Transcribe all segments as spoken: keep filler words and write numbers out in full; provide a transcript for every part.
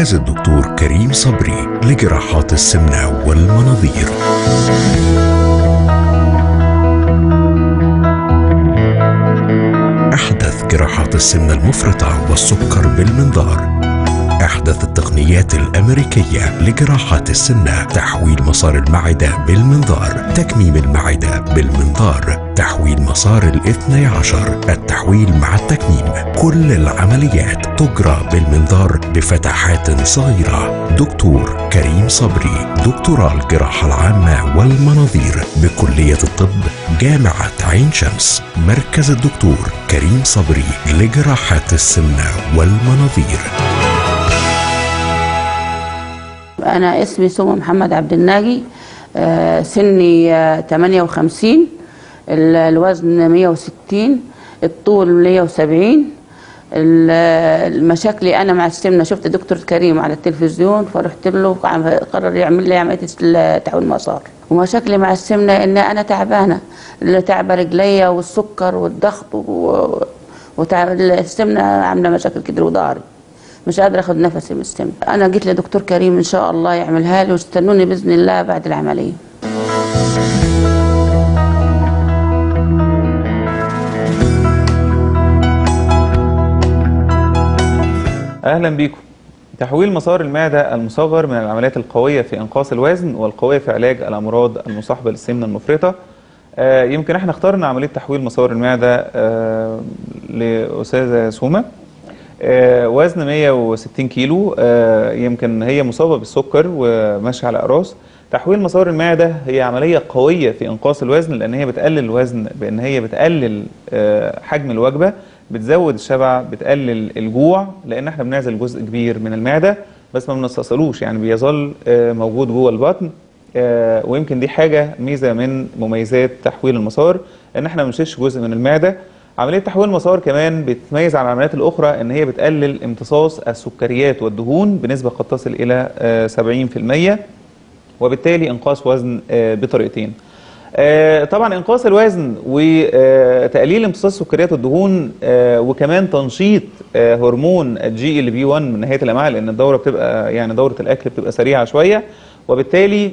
مركز الدكتور كريم صبري لجراحات السمنة والمناظير. أحدث جراحات السمنة المفرطة والسكر بالمنظار. أحدث التقنيات الأمريكية لجراحات السمنة، تحويل مسار المعدة بالمنظار، تكميم المعدة بالمنظار، تحويل مسار الاثني عشر، التحويل مع التكميم. كل العمليات تجرى بالمنظار بفتحات صغيرة. دكتور كريم صبري، دكتوراه الجراحة العامة والمناظير بكلية الطب جامعة عين شمس. مركز الدكتور كريم صبري لجراحات السمنة والمناظير. أنا اسمي سمى محمد عبد الناجي، سني ثمانية وخمسين، الوزن مية وستين، الطول مية وسبعين. المشاكل أنا مع السمنة، شفت دكتور كريم على التلفزيون فرحت له، قرر يعمل لي عملية تحويل مسار. ومشاكلي مع السمنة إن أنا تعبانة، تعبة رجليا والسكر والضغط والسمنة عاملة مشاكل كتير، وضهري مش قادرة اخد نفسي من السمنة. انا جيت لدكتور كريم ان شاء الله يعملها لي، واستنوني باذن الله بعد العملية. اهلا بيكم. تحويل مسار المعدة المصغر من العمليات القوية في انقاص الوزن والقوية في علاج الامراض المصاحبة للسمنة المفرطة. آه يمكن احنا اخترنا عملية تحويل مسار المعدة آه لأستاذة سومة، آه وزن مية وستين كيلو، آه يمكن هي مصابة بالسكر وماشية على أقراص. تحويل مسار المعدة هي عملية قوية في إنقاص الوزن، لأن هي بتقلل الوزن بأن هي بتقلل آه حجم الوجبة، بتزود الشبع، بتقلل الجوع، لأن احنا بنعزل جزء كبير من المعدة بس ما بنستصلوش، يعني بيظل آه موجود جوه البطن. آه ويمكن دي حاجة ميزة من مميزات تحويل المسار، ان احنا ما بنشيلش جزء من المعدة. عملية تحويل المسار كمان بتتميز عن العمليات الأخرى ان هي بتقلل امتصاص السكريات والدهون بنسبة قد تصل إلى آه سبعين في المية، وبالتالي إنقاص وزن آه بطريقتين. آه طبعا إنقاص الوزن وتقليل امتصاص السكريات والدهون آه وكمان تنشيط آه هرمون الجي ال بي واحد من نهاية الأمعاء، لأن الدورة بتبقى يعني دورة الأكل بتبقى سريعة شوية، وبالتالي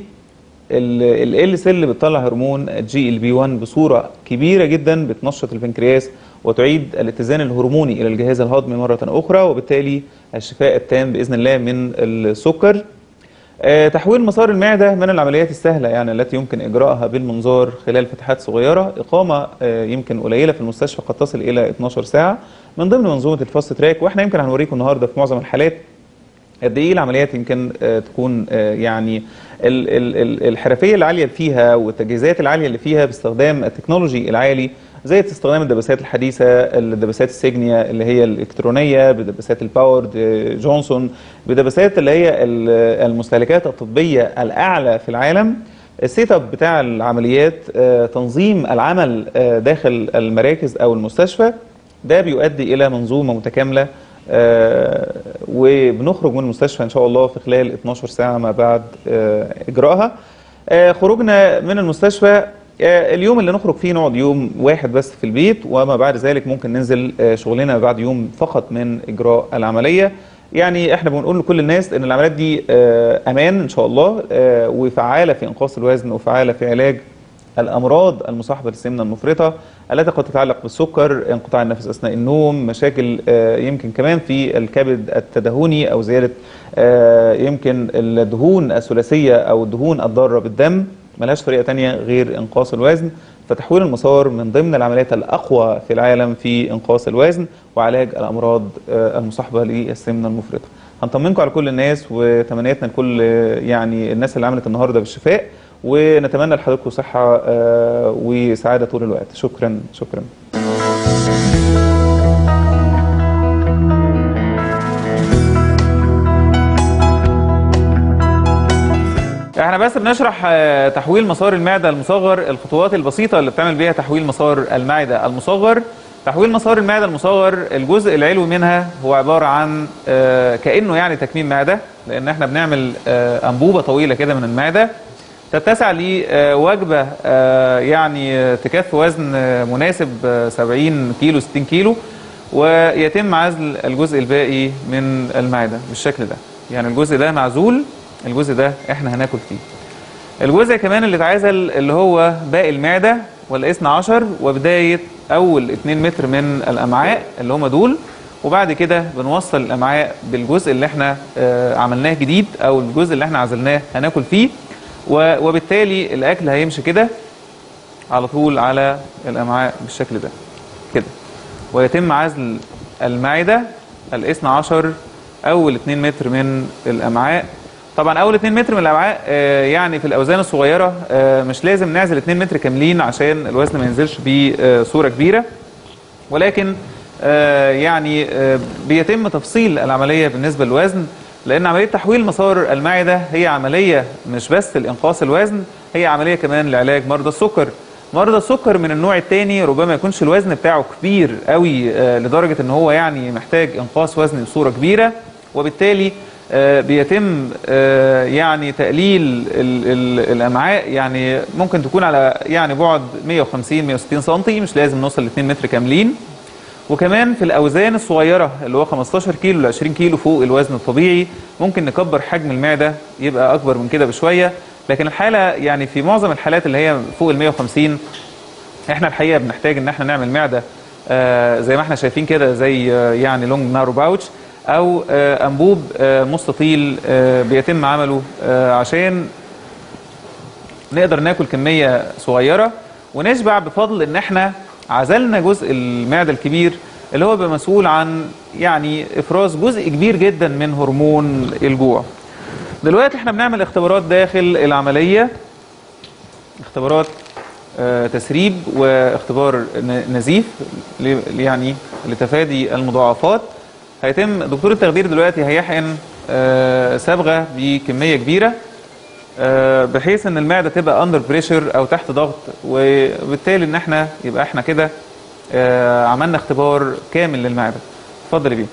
ال سيل بتطلع هرمون الجي ال بي واحد بصورة كبيرة جدا، بتنشط البنكرياس وتعيد الاتزان الهرموني إلى الجهاز الهضمي مرة أخرى، وبالتالي الشفاء التام بإذن الله من السكر. آه تحويل مسار المعدة من العمليات السهلة يعني التي يمكن إجراءها بالمنظار خلال فتحات صغيرة. إقامة آه يمكن قليلة في المستشفى قد تصل إلى اتناشر ساعة من ضمن منظومة الفاست تراك، وإحنا يمكن هنوريكم النهاردة في معظم الحالات قد ايه العمليات يمكن آه تكون آه يعني ال ال ال الحرفيه العاليه اللي فيها والتجهيزات العاليه اللي فيها باستخدام التكنولوجي العالي، زي استخدام الدباسات الحديثه، الدباسات السيجنيا اللي هي الالكترونيه، بدباسات الباورد جونسون، بدباسات اللي هي المستهلكات الطبيه الاعلى في العالم. السيت اب بتاع العمليات، آه تنظيم العمل آه داخل المراكز او المستشفى، ده بيؤدي الى منظومه متكامله. آه وبنخرج من المستشفى ان شاء الله في خلال اتناشر ساعة ما بعد آه اجراءها. آه خروجنا من المستشفى، آه اليوم اللي نخرج فيه نقعد يوم واحد بس في البيت، وما بعد ذلك ممكن ننزل آه شغلنا بعد يوم فقط من اجراء العملية. يعني احنا بنقول لكل الناس ان العمليات دي آه امان ان شاء الله، آه وفعالة في انقاص الوزن، وفعالة في علاج الأمراض المصاحبة للسمنة المفرطة التي قد تتعلق بالسكر، انقطاع النفس أثناء النوم، مشاكل يمكن كمان في الكبد التدهوني أو زيادة يمكن الدهون الثلاثية أو الدهون الضارة بالدم. ملهاش طريقة تانية غير إنقاص الوزن. فتحويل المسار من ضمن العمليات الأقوى في العالم في إنقاص الوزن وعلاج الأمراض المصاحبة للسمنة المفرطة. هنطمنكم على كل الناس، وتمنياتنا لكل يعني الناس اللي عملت النهارده بالشفاء، ونتمنى لحضراتكم صحة وسعادة طول الوقت. شكرا شكرا. احنا بس بنشرح تحويل مسار المعدة المصغر، الخطوات البسيطة اللي بتعمل بيها تحويل مسار المعدة المصغر. تحويل مسار المعدة المصغر الجزء العلوي منها هو عبارة عن كأنه يعني تكميم معدة، لأن احنا بنعمل أنبوبة طويلة كده من المعدة تتسع لوجبة يعني تكفي وزن مناسب سبعين كيلو ستين كيلو، ويتم عزل الجزء الباقي من المعدة بالشكل ده. يعني الجزء ده معزول، الجزء ده احنا هناكل فيه. الجزء كمان اللي اتعزل اللي هو باقي المعده والاثنى عشر وبدايه اول اتنين متر من الامعاء اللي هم دول، وبعد كده بنوصل الامعاء بالجزء اللي احنا آه عملناه جديد او الجزء اللي احنا عزلناه هناكل فيه، وبالتالي الاكل هيمشي كده على طول على الامعاء بالشكل ده كده، ويتم عزل المعده الاثنى عشر اول اتنين متر من الامعاء. طبعا اول اتنين متر من الامعاء آه يعني في الاوزان الصغيره آه مش لازم نعزل اتنين متر كاملين عشان الوزن ما ينزلش بصوره كبيره، ولكن آه يعني آه بيتم تفصيل العمليه بالنسبه للوزن، لان عمليه تحويل مسار المعده هي عمليه مش بس لانقاص الوزن، هي عمليه كمان لعلاج مرضى السكر. مرضى السكر من النوع الثاني ربما يكونش الوزن بتاعه كبير قوي آه لدرجه ان هو يعني محتاج انقاص وزن بصوره كبيره، وبالتالي آه بيتم آه يعني تقليل ال ال الامعاء، يعني ممكن تكون على يعني بعد مية وخمسين مية وستين سم، مش لازم نوصل ل اتنين متر كاملين. وكمان في الاوزان الصغيره اللي هو خمستاشر كيلو ل عشرين كيلو فوق الوزن الطبيعي ممكن نكبر حجم المعده يبقى اكبر من كده بشويه، لكن الحاله يعني في معظم الحالات اللي هي فوق ال مية وخمسين احنا الحقيقه بنحتاج ان احنا نعمل معده آه زي ما احنا شايفين كده، زي آه يعني لونج نارو باوتش او آه انبوب آه مستطيل آه بيتم عمله آه عشان نقدر ناكل كميه صغيره ونشبع بفضل ان احنا عزلنا جزء المعده الكبير اللي هو بيبقى مسؤول عن يعني افراز جزء كبير جدا من هرمون الجوع. دلوقتي احنا بنعمل اختبارات داخل العمليه، اختبارات آه تسريب واختبار نزيف يعني لتفادي المضاعفات. هيتم دكتور التخدير دلوقتي هيحقن آه صبغه بكميه كبيره آه بحيث ان المعده تبقى اندر بريشر او تحت ضغط، وبالتالي ان احنا يبقى احنا كده آه عملنا اختبار كامل للمعده. اتفضل يا بيه.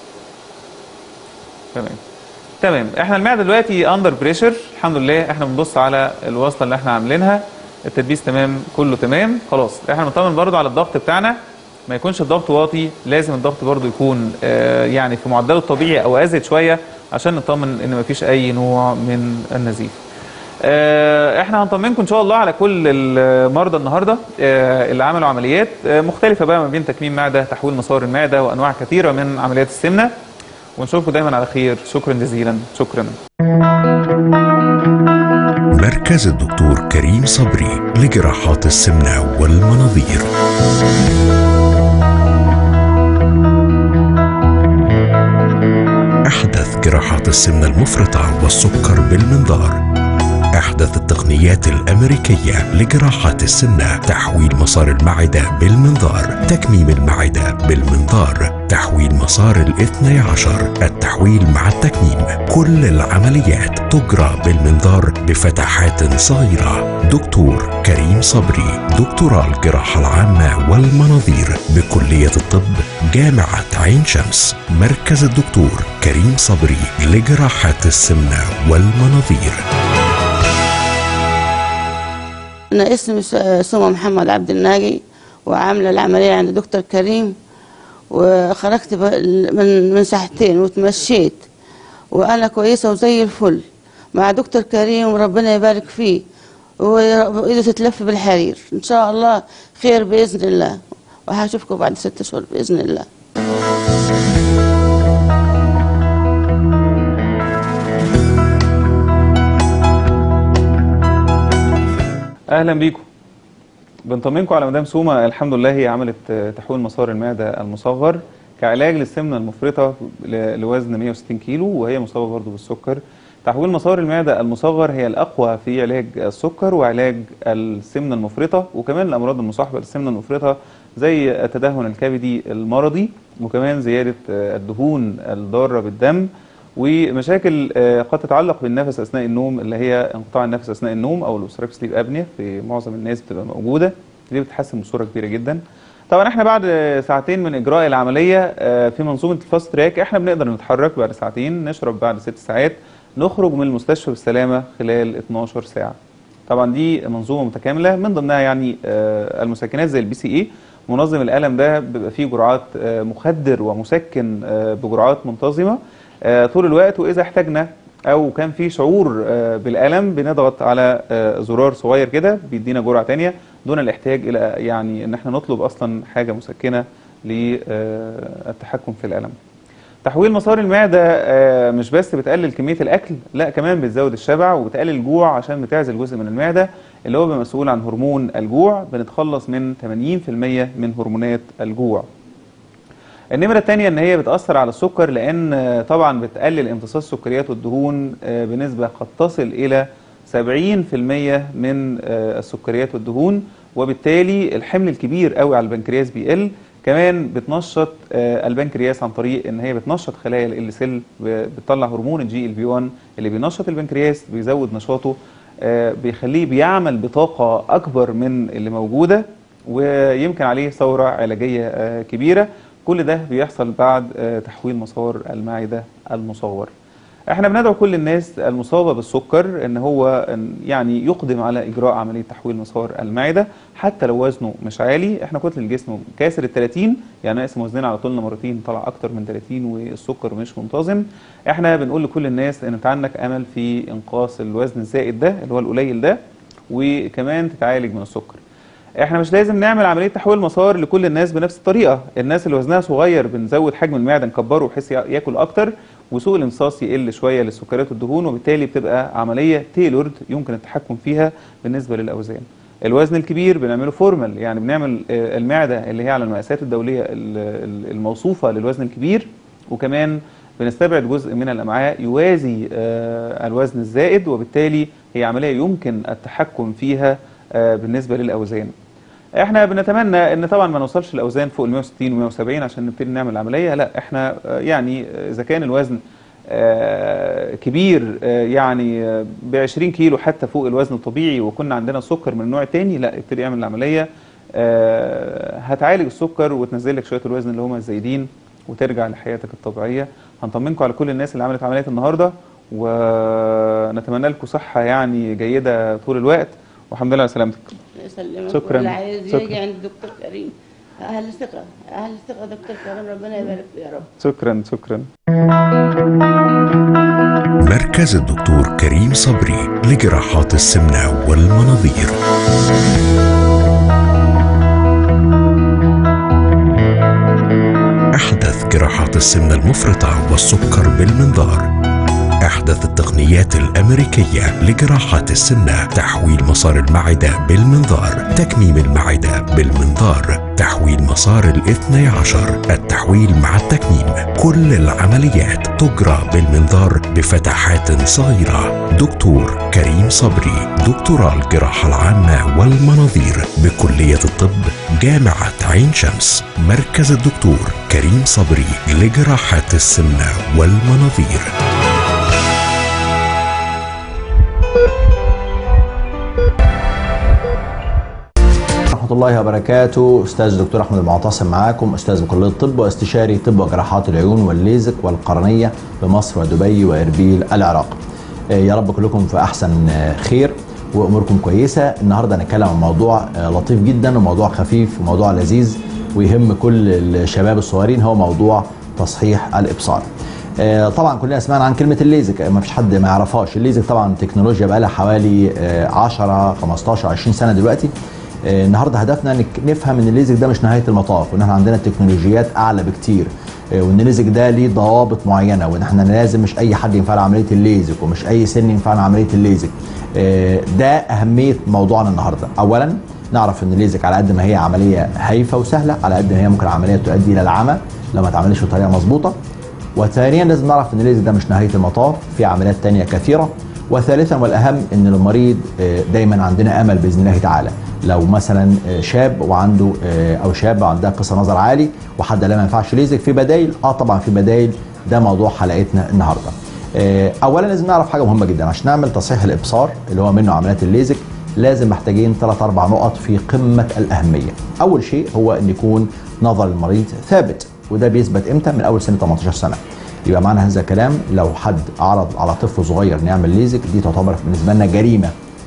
تمام تمام احنا المعده دلوقتي اندر بريشر الحمد لله، احنا بنبص على الوصله اللي احنا عاملينها، التدبيس تمام كله تمام خلاص. احنا بنطمن برضو على الضغط بتاعنا، ما يكونش الضغط واطي، لازم الضغط برضو يكون آه يعني في معدله الطبيعي او ازيد شويه عشان نطمن ان مفيش اي نوع من النزيف. آه احنا هنطمنكم ان شاء الله على كل المرضى النهارده آه اللي عملوا عمليات آه مختلفه بقى ما بين تكميم معده، تحويل مسار المعده، وانواع كثيره من عمليات السمنه، ونشوفكم دايما على خير. شكرا جزيلا. شكرا. مركز الدكتور كريم صبري لجراحات السمنة والمناظير. أحدث جراحات السمنة المفرطة والسكر بالمنظار، أحدث التقنيات الأمريكية لجراحات السمنة، تحويل مسار المعدة بالمنظار، تكميم المعدة بالمنظار، تحويل مسار الاثني عشر، التحويل مع التكميم، كل العمليات تجرى بالمنظار بفتحات صغيرة. دكتور كريم صبري، دكتوراه الجراحة العامة والمناظير بكلية الطب جامعة عين شمس. مركز الدكتور كريم صبري لجراحات السمنة والمناظير. أنا اسمي سمى محمد عبد الناجي، وعاملة العملية عند دكتور كريم، وخرجت من من ساعتين وتمشيت وأنا كويسة وزي الفل مع دكتور كريم، وربنا يبارك فيه وإيده تتلف بالحرير إن شاء الله خير بإذن الله، وهشوفكم بعد ست شهور بإذن الله. اهلا بيكم. بنطمنكم على مدام سومة، الحمد لله هي عملت تحويل مسار المعده المصغر كعلاج للسمنه المفرطه لوزن مية وستين كيلو، وهي مصابه برضه بالسكر. تحويل مسار المعده المصغر هي الاقوى في علاج السكر وعلاج السمنه المفرطه، وكمان الامراض المصاحبه للسمنه المفرطه زي التدهن الكبدي المرضي، وكمان زياده الدهون الضاره بالدم، ومشاكل قد تتعلق بالنفس اثناء النوم اللي هي انقطاع النفس اثناء النوم او الاوبستراكتيف سليب ابنيا، في معظم الناس بتبقى موجوده، دي بتتحسن بصوره كبيره جدا. طبعا احنا بعد ساعتين من اجراء العمليه في منظومه الفاست تراك احنا بنقدر نتحرك بعد ساعتين، نشرب بعد ست ساعات، نخرج من المستشفى بالسلامه خلال اتناشر ساعه. طبعا دي منظومه متكامله من ضمنها يعني المسكنات زي البي سي اي، منظم الالم ده بيبقى فيه جرعات مخدر ومسكن بجرعات منتظمه، آه طول الوقت، واذا احتاجنا او كان في شعور آه بالالم بنضغط على آه زرار صغير كده بيدينا جرعه ثانيه دون الاحتياج الى يعني ان احنا نطلب اصلا حاجه مسكنه للتحكم في الالم. تحويل مسار المعده آه مش بس بتقلل كميه الاكل، لا كمان بتزود الشبع وبتقلل الجوع عشان بتعزل جزء من المعده اللي هو مسؤول عن هرمون الجوع. بنتخلص من ثمانين بالمئة من هرمونات الجوع. النمرة الثانية ان هي بتأثر على السكر، لان طبعا بتقلل امتصاص السكريات والدهون بنسبة قد تصل الى سبعين بالمئة من السكريات والدهون، وبالتالي الحمل الكبير قوي على البنكرياس بيقل. كمان بتنشط البنكرياس عن طريق ان هي بتنشط خلايا ال سيل، بتطلع هرمون الجي ال بي واحد اللي بينشط البنكرياس، بيزود نشاطه، بيخليه بيعمل بطاقة اكبر من اللي موجودة، ويمكن عليه ثورة علاجية كبيرة. كل ده بيحصل بعد تحويل مسار المعدة المصغر. احنا بندعو كل الناس المصابة بالسكر ان هو يعني يقدم على اجراء عملية تحويل مسار المعدة حتى لو وزنه مش عالي. احنا كتل الجسم كاسر ال ثلاثين، يعني نقسم وزننا على طولنا مرتين طلع اكتر من ثلاثين والسكر مش منتظم. احنا بنقول لكل الناس ان انت عندك امل في انقاص الوزن الزائد ده اللي هو القليل ده، وكمان تتعالج من السكر. احنا مش لازم نعمل عمليه تحويل مسار لكل الناس بنفس الطريقه. الناس اللي وزنها صغير بنزود حجم المعده نكبره بحيث ياكل اكتر، وسوء الامتصاص يقل شويه للسكريات والدهون، وبالتالي بتبقى عمليه تيلورد يمكن التحكم فيها بالنسبه للاوزان. الوزن الكبير بنعمله فورمال، يعني بنعمل المعده اللي هي على المقاسات الدوليه الموصوفه للوزن الكبير، وكمان بنستبعد جزء من الامعاء يوازي الوزن الزائد، وبالتالي هي عمليه يمكن التحكم فيها بالنسبه للاوزان. احنا بنتمنى ان طبعا ما نوصلش الاوزان فوق ال مئة وستين و مئة وسبعين عشان نبتدي نعمل العمليه، لا احنا يعني اذا كان الوزن كبير يعني ب عشرين كيلو حتى فوق الوزن الطبيعي وكنا عندنا سكر من النوع الثاني، لا ابتدي اعمل العمليه، هتعالج السكر وتنزل لك شويه الوزن اللي هم الزايدين وترجع لحياتك الطبيعيه. هنطمنكم على كل الناس اللي عملت عمليات النهارده، ونتمنى لكم صحه يعني جيده طول الوقت، والحمد لله على سلامتك. يسلمك. شكرا. اللي عايز شكرا. يجي عند الدكتور كريم اهل الثقه، اهل الثقه دكتور كريم، ربنا يبارك فيه يا رب. شكرا شكرا. مركز الدكتور كريم صبري لجراحات السمنة والمناظير. أحدث جراحات السمنة المفرطة والسكر بالمنظار. أحدث التقنيات الأمريكية لجراحات السمنة، تحويل مسار المعدة بالمنظار، تكميم المعدة بالمنظار، تحويل مسار الاثني عشر، التحويل مع التكميم. كل العمليات تجرى بالمنظار بفتحات صغيرة. دكتور كريم صبري، دكتوراه الجراحة العامة والمناظير بكلية الطب جامعة عين شمس. مركز الدكتور كريم صبري لجراحات السمنة والمناظير. ورحمة الله وبركاته. أستاذ دكتور أحمد المعتصم معاكم، أستاذ بكلية الطب واستشاري طب وجراحات العيون والليزك والقرنية بمصر ودبي وإربيل العراق. يا رب كلكم في أحسن خير وأموركم كويسة. النهاردة هنتكلم عن موضوع لطيف جدا وموضوع خفيف وموضوع لذيذ ويهم كل الشباب الصغيرين، هو موضوع تصحيح الإبصار. طبعا كلنا سمعنا عن كلمة الليزك، ما فيش حد ما يعرفهاش. الليزك طبعا تكنولوجيا بقى لها حوالي عشرة خمستاشر عشرين سنة دلوقتي. النهارده هدفنا نفهم ان الليزك ده مش نهايه المطاف، وان احنا عندنا تكنولوجيات اعلى بكتير، وان الليزك ده ليه ضوابط معينه، وان احنا لازم مش اي حد ينفع له عمليه الليزك ومش اي سن ينفع له عمليه الليزك. ده اهميه موضوعنا النهارده. اولا نعرف ان الليزك على قد ما هي عمليه هايفه وسهله، على قد ما هي ممكن عمليه تؤدي الى العمى لو ما اتعملتش بطريقه مظبوطه. وثانيا لازم نعرف ان الليزك ده مش نهايه المطاف، في عمليات ثانيه كثيره. وثالثا والاهم ان المريض دايما عندنا امل باذن الله تعالى. لو مثلا شاب وعنده او شاب عندها قصر نظر عالي وحد لا ما ينفعش ليزك، في بدايل. اه طبعا في بدايل، ده موضوع حلقتنا النهارده. اولا لازم نعرف حاجه مهمه جدا عشان نعمل تصحيح الابصار اللي هو منه عمليات الليزك. لازم محتاجين ثلاث اربع نقط في قمه الاهميه. اول شيء هو ان يكون نظر المريض ثابت، وده بيثبت امتى؟ من اول سنه تمنتاشر سنه. يبقى معنى هذا الكلام لو حد عرض على طفل صغير نعمل ليزك، دي تعتبر بالنسبه لنا جريمه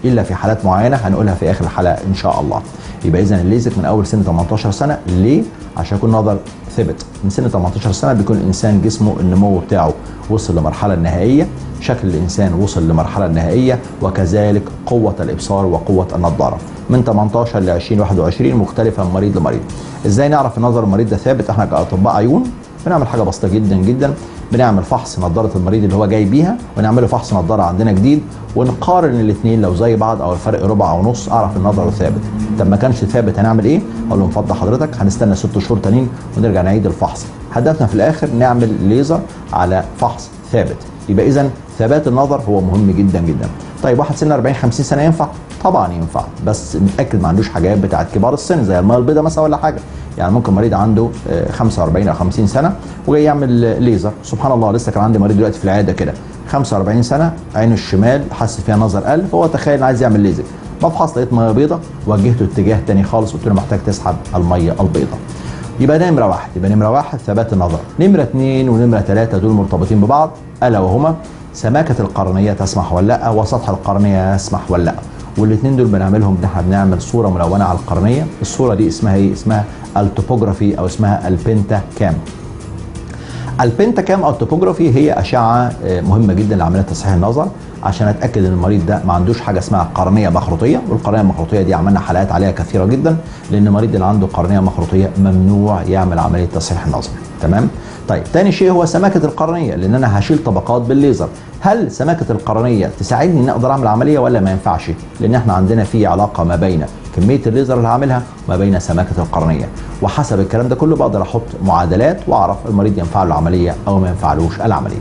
الا في حالات معينه هنقولها في اخر الحلقه ان شاء الله. يبقى اذا الليزك من اول سن تمنتاشر سنه. ليه؟ عشان يكون نظر ثبت. من سن تمنتاشر سنه بيكون الانسان جسمه النمو بتاعه وصل لمرحله النهائيه، شكل الانسان وصل لمرحله النهائيه، وكذلك قوه الابصار وقوه النضاره. من تمنتاشر ل عشرين واحد وعشرين مختلفه من مريض لمريض. ازاي نعرف ان نظر المريض ده ثابت؟ احنا كاطباء عيون بنعمل حاجه بسيطه جدا جدا، بنعمل فحص نظاره المريض اللي هو جاي بيها، ونعمله فحص نظاره عندنا جديد، ونقارن الاثنين لو زي بعض او الفرق ربع او نص اعرف ان نظره ثابت. طب ما كانش ثابت هنعمل ايه؟ اقول له اتفضل حضرتك هنستنى ست شهور تانيين ونرجع نعيد الفحص. هدفنا في الاخر نعمل ليزر على فحص ثابت. يبقى اذا ثبات النظر هو مهم جدا جدا. طيب واحد سن أربعين خمسين سنه ينفع؟ طبعا ينفع، بس نتاكد ما عندوش حاجات بتاعت كبار السن زي الميه البيضاء مثلا ولا حاجه. يعني ممكن مريض عنده خمسة وأربعين او خمسين سنه وجاي يعمل ليزر، سبحان الله لسه كان عندي مريض دلوقتي في العياده كده خمسة وأربعين سنه، عينه الشمال حس فيها نظر قل، فهو تخيل انه عايز يعمل ليزر. بفحص لقيت ميه بيضاء، وجهته اتجاه تاني خالص، قلت له محتاج تسحب الميه البيضاء. يبقى نمره واحد، يبقى نمره واحد ثبات النظر. نمره اثنين ونمره ثلاثه دول مرتبطين ببعض، الا وهما سماكه القرنيه تسمح ولا لا، وسطح القرنيه يسمح ولا لا. والاثنين دول بنعملهم ان احنا بنعمل صوره ملونه على القرنيه. الصوره دي اسمها ايه؟ اسمها التوبوجرافي او اسمها البنتا كام. البنتا كام او التوبوجرافي هي اشعه مهمه جدا لعمليه تصحيح النظر، عشان اتاكد ان المريض ده ما عندوش حاجه اسمها قرنيه مخروطيه، والقرنيه المخروطيه دي عملنا حلقات عليها كثيره جدا، لان المريض اللي عنده قرنيه مخروطيه ممنوع يعمل عمليه تصحيح النظر. تمام؟ طيب تاني شيء هو سماكه القرنيه، لان انا هشيل طبقات بالليزر. هل سماكه القرنيه تساعدني ان اقدر اعمل عمليه ولا ما ينفعش؟ لان احنا عندنا في علاقه ما بين كميه الليزر اللي هعملها وما بين سماكه القرنيه، وحسب الكلام ده كله بقدر احط معادلات واعرف المريض ينفع له العمليه او ما ينفعلوش العمليه.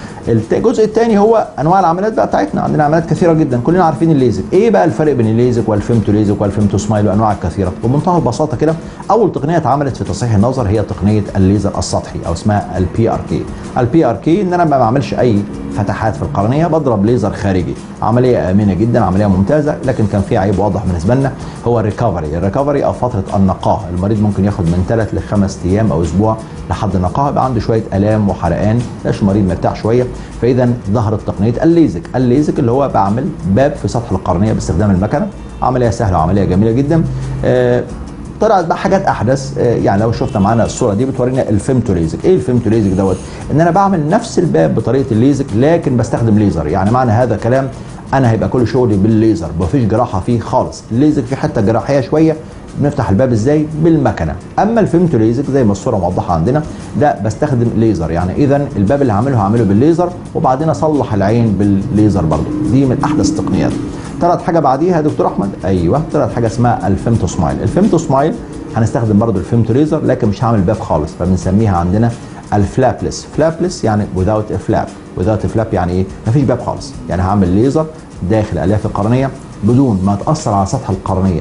الجزء الثاني هو انواع العمليات بقى بتاعتنا. عندنا عمليات كثيره جدا، كلنا عارفين الليزك. ايه بقى الفرق بين الليزك والفيمتو ليزك والفيمتو سمايل وانواعها الكثيره؟ بمنتهى البساطه كده، اول تقنيه اتعملت في تصحيح النظر هي تقنيه الليزر السطحي او اسمها البي ار كي. البي ار كي ان انا ما بعملش اي فتحات في القرنيه، بضرب ليزر خارجي. عمليه امنه جدا، عمليه ممتازه، لكن كان في عيب واضح بالنسبه لنا هو الريكفري. الريكفري او فتره النقاهه، المريض ممكن ياخد من ثلاث لخمس ايام او اسبوع لحد النقاهه، يبقى عنده شويه الام وحرقان، مش المريض مرتاح شويه. فاذا ظهرت تقنيه الليزك. الليزك اللي هو بعمل باب في سطح القرنيه باستخدام المكنه. عمليه سهله وعمليه جميله جدا. آه طلعت بقى حاجات احدث. آه يعني لو شفنا معانا الصوره دي بتورينا الفيمتو ليزك. ايه الفيمتو ليزك دوت؟ ان انا بعمل نفس الباب بطريقه الليزك لكن بستخدم ليزر. يعني معنى هذا كلام انا هيبقى كل شغلي بالليزر، مفيش جراحه فيه خالص. الليزك في حته جراحيه شويه، بنفتح الباب ازاي؟ بالمكنه. اما الفيمتو ليزك زي ما الصوره موضحه عندنا ده بستخدم ليزر. يعني اذا الباب اللي هعمله هعمله بالليزر وبعدين اصلح العين بالليزر برضه. دي من احدث التقنيات. طلعت حاجه بعديها يا دكتور احمد. ايوه طلعت حاجه اسمها الفيمتو سمايل. الفيمتو سمايل هنستخدم برضه الفيمتو ليزر لكن مش هعمل باب خالص، فبنسميها عندنا الفلابلس. فلابلس يعني without a flap. without a flap يعني ايه؟ مفيش باب خالص. يعني هعمل ليزر داخل الياف القرنيه بدون ما تاثر على سطح القرنيه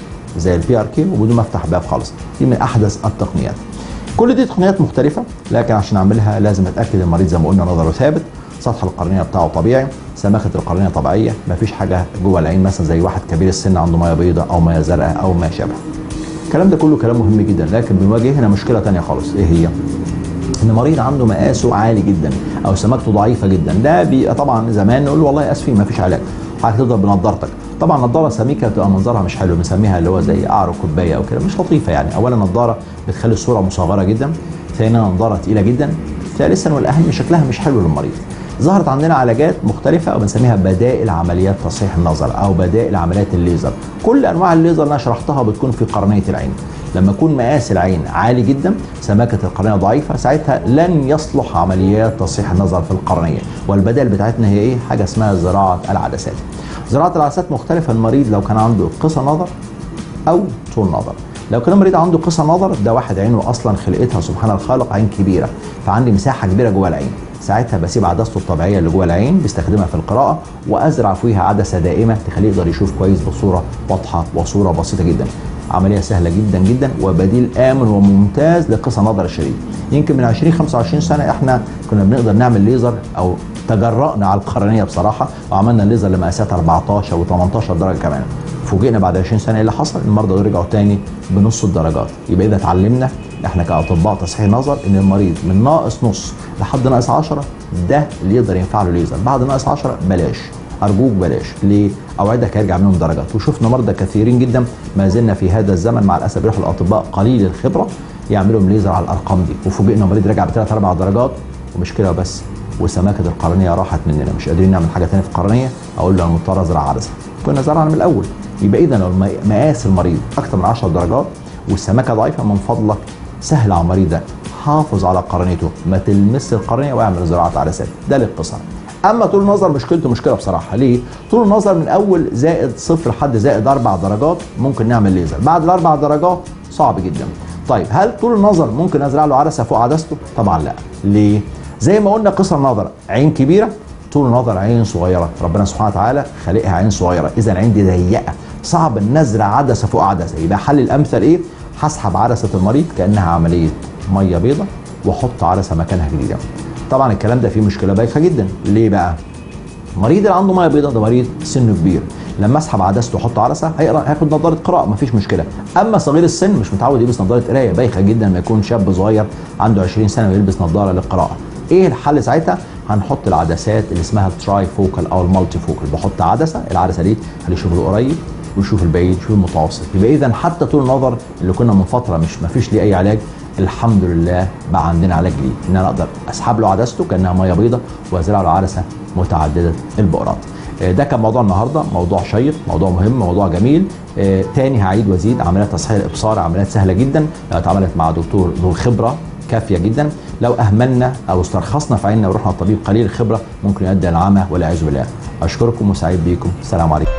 زي البي ار كي وبدون ما افتح باب خالص. دي من احدث التقنيات. كل دي تقنيات مختلفه، لكن عشان اعملها لازم اتاكد المريض زي ما قلنا نظره ثابت، سطح القرنيه بتاعه طبيعي، سماكه القرنيه طبيعيه، مفيش حاجه جوه العين مثلا زي واحد كبير السن عنده ميه بيضاء او ميه زرقاء او ما شابه. الكلام ده كله كلام مهم جدا، لكن بنواجه هنا مشكله ثانيه خالص. ايه هي؟ ان مريض عنده مقاسه عالي جدا او سماكته ضعيفه جدا. ده بيبقى طبعا زمان نقول له والله اسفين مفيش علاج، هتضرب بنضارتك. طبعا نظاره سميكه بتبقى منظرها مش حلو، بنسميها اللي هو زي قعر كوبايه او كده، مش لطيفه يعني. اولا نظاره بتخلي الصوره مصغره جدا، ثانيا نظاره ثقيله جدا، ثالثا والاهم شكلها مش حلو للمريض. ظهرت عندنا علاجات مختلفه او بنسميها بدائل عمليات تصحيح النظر او بدائل عمليات الليزر. كل انواع الليزر اللي انا شرحتها بتكون في قرنيه العين. لما يكون مقاس العين عالي جدا، سماكه القرنيه ضعيفه، ساعتها لن يصلح عمليات تصحيح النظر في القرنيه. والبدائل بتاعتنا هي ايه؟ حاجه اسمها زراعه العدسات. زراعه العدسات مختلفه. المريض لو كان عنده قصر نظر او طول نظر. لو كان المريض عنده قصر نظر، ده واحد عينه اصلا خلقتها سبحان الخالق عين كبيره، فعندي مساحه كبيره جوه العين. ساعتها بسيب عدسته الطبيعيه اللي جوه العين بيستخدمها في القراءه، وازرع فيها عدسه دائمه تخليه يقدر يشوف كويس بصوره واضحه وصوره بسيطه جدا. عمليه سهله جدا جدا وبديل امن وممتاز لقصر نظر الشديد. يمكن من عشرين خمسة وعشرين سنه احنا كنا بنقدر نعمل ليزر او تجرأنا على القرنيه بصراحه، وعملنا الليزر لمقاسات أربعتاشر وتمنتاشر درجه كمان. فوجئنا بعد عشرين سنه ايه اللي حصل؟ المرضى دول رجعوا تاني بنص الدرجات. يبقى اذا اتعلمنا احنا كاطباء تصحيح نظر ان المريض من ناقص نص لحد ناقص عشرة ده اللي يقدر ينفع له ليزر، بعد ناقص عشرة بلاش. ارجوك بلاش. ليه؟ اوعدك هيرجع منهم درجات، وشفنا مرضى كثيرين جدا ما زلنا في هذا الزمن مع الاسف يروحوا الاطباء قليل الخبره يعملوا ليزر على الارقام دي، وفوجئنا مريض رجع بثلاث اربع درجات ومش كده بس، وسماكه القرنيه راحت مننا، مش قادرين نعمل حاجه ثانيه في القرنيه، اقول له انا مضطر ازرع عدسه. كنا زرعنا من الاول. يبقى اذا لو مقاس المريض اكثر من عشر درجات والسماكه ضعيفه، من فضلك سهل على المريض ده، حافظ على قرنيته، ما تلمس القرنيه واعمل زراعه عدسات. ده الاختصار. اما طول النظر مشكلته مشكله بصراحه. ليه؟ طول النظر من اول زائد صفر لحد زائد اربع درجات ممكن نعمل ليزر، بعد الاربع درجات صعب جدا. طيب هل طول النظر ممكن ازرع له عدسه فوق عدسته؟ طبعا لا. ليه؟ زي ما قلنا قصر النظر عين كبيره، طول النظر عين صغيره، ربنا سبحانه وتعالى خالقها عين صغيره، اذا العين دي ضيقه صعب نزرع عدسه فوق عدسه. يبقى حل الامثل ايه؟ هسحب عدسه المريض كانها عمليه ميه بيضاء واحط عدسه مكانها جديده. طبعا الكلام ده فيه مشكله بايخه جدا. ليه بقى؟ المريض اللي عنده ميه بيضاء ده مريض سنه كبير، لما اسحب عدسته واحط عدسه هيقرا هياخد نظاره قراءه مفيش مشكله. اما صغير السن مش متعود يلبس نظاره قرايه، بايخه جدا لما يكون شاب صغير عنده عشرين سنه ويلبس نظاره للقراءه. ايه الحل ساعتها؟ هنحط العدسات اللي اسمها التراي فوكال او المالتي فوكال. بحط عدسه، العدسه دي هنشوف القريب ويشوف البعيد ويشوف المتوسط. يبقى اذا حتى طول النظر اللي كنا من فتره مش مفيش ليه اي علاج، الحمد لله بقى عندنا علاج ليه، ان انا اقدر اسحب له عدسته كانها ميه بيضاء وازرع له عدسه متعدده البؤرات. ده كان موضوع النهارده، موضوع شيق، موضوع مهم، موضوع جميل. آه تاني هعيد وازيد، عمليات تصحيح الابصار عمليات سهله جدا لو اتعملت مع دكتور ذو خبره كافيه جدا. لو اهملنا او استرخصنا في عيننا ورحنا لطبيب قليل الخبره ممكن يؤدي الى العمى والعياذ بالله. اشكركم وسعيد بيكم، السلام عليكم.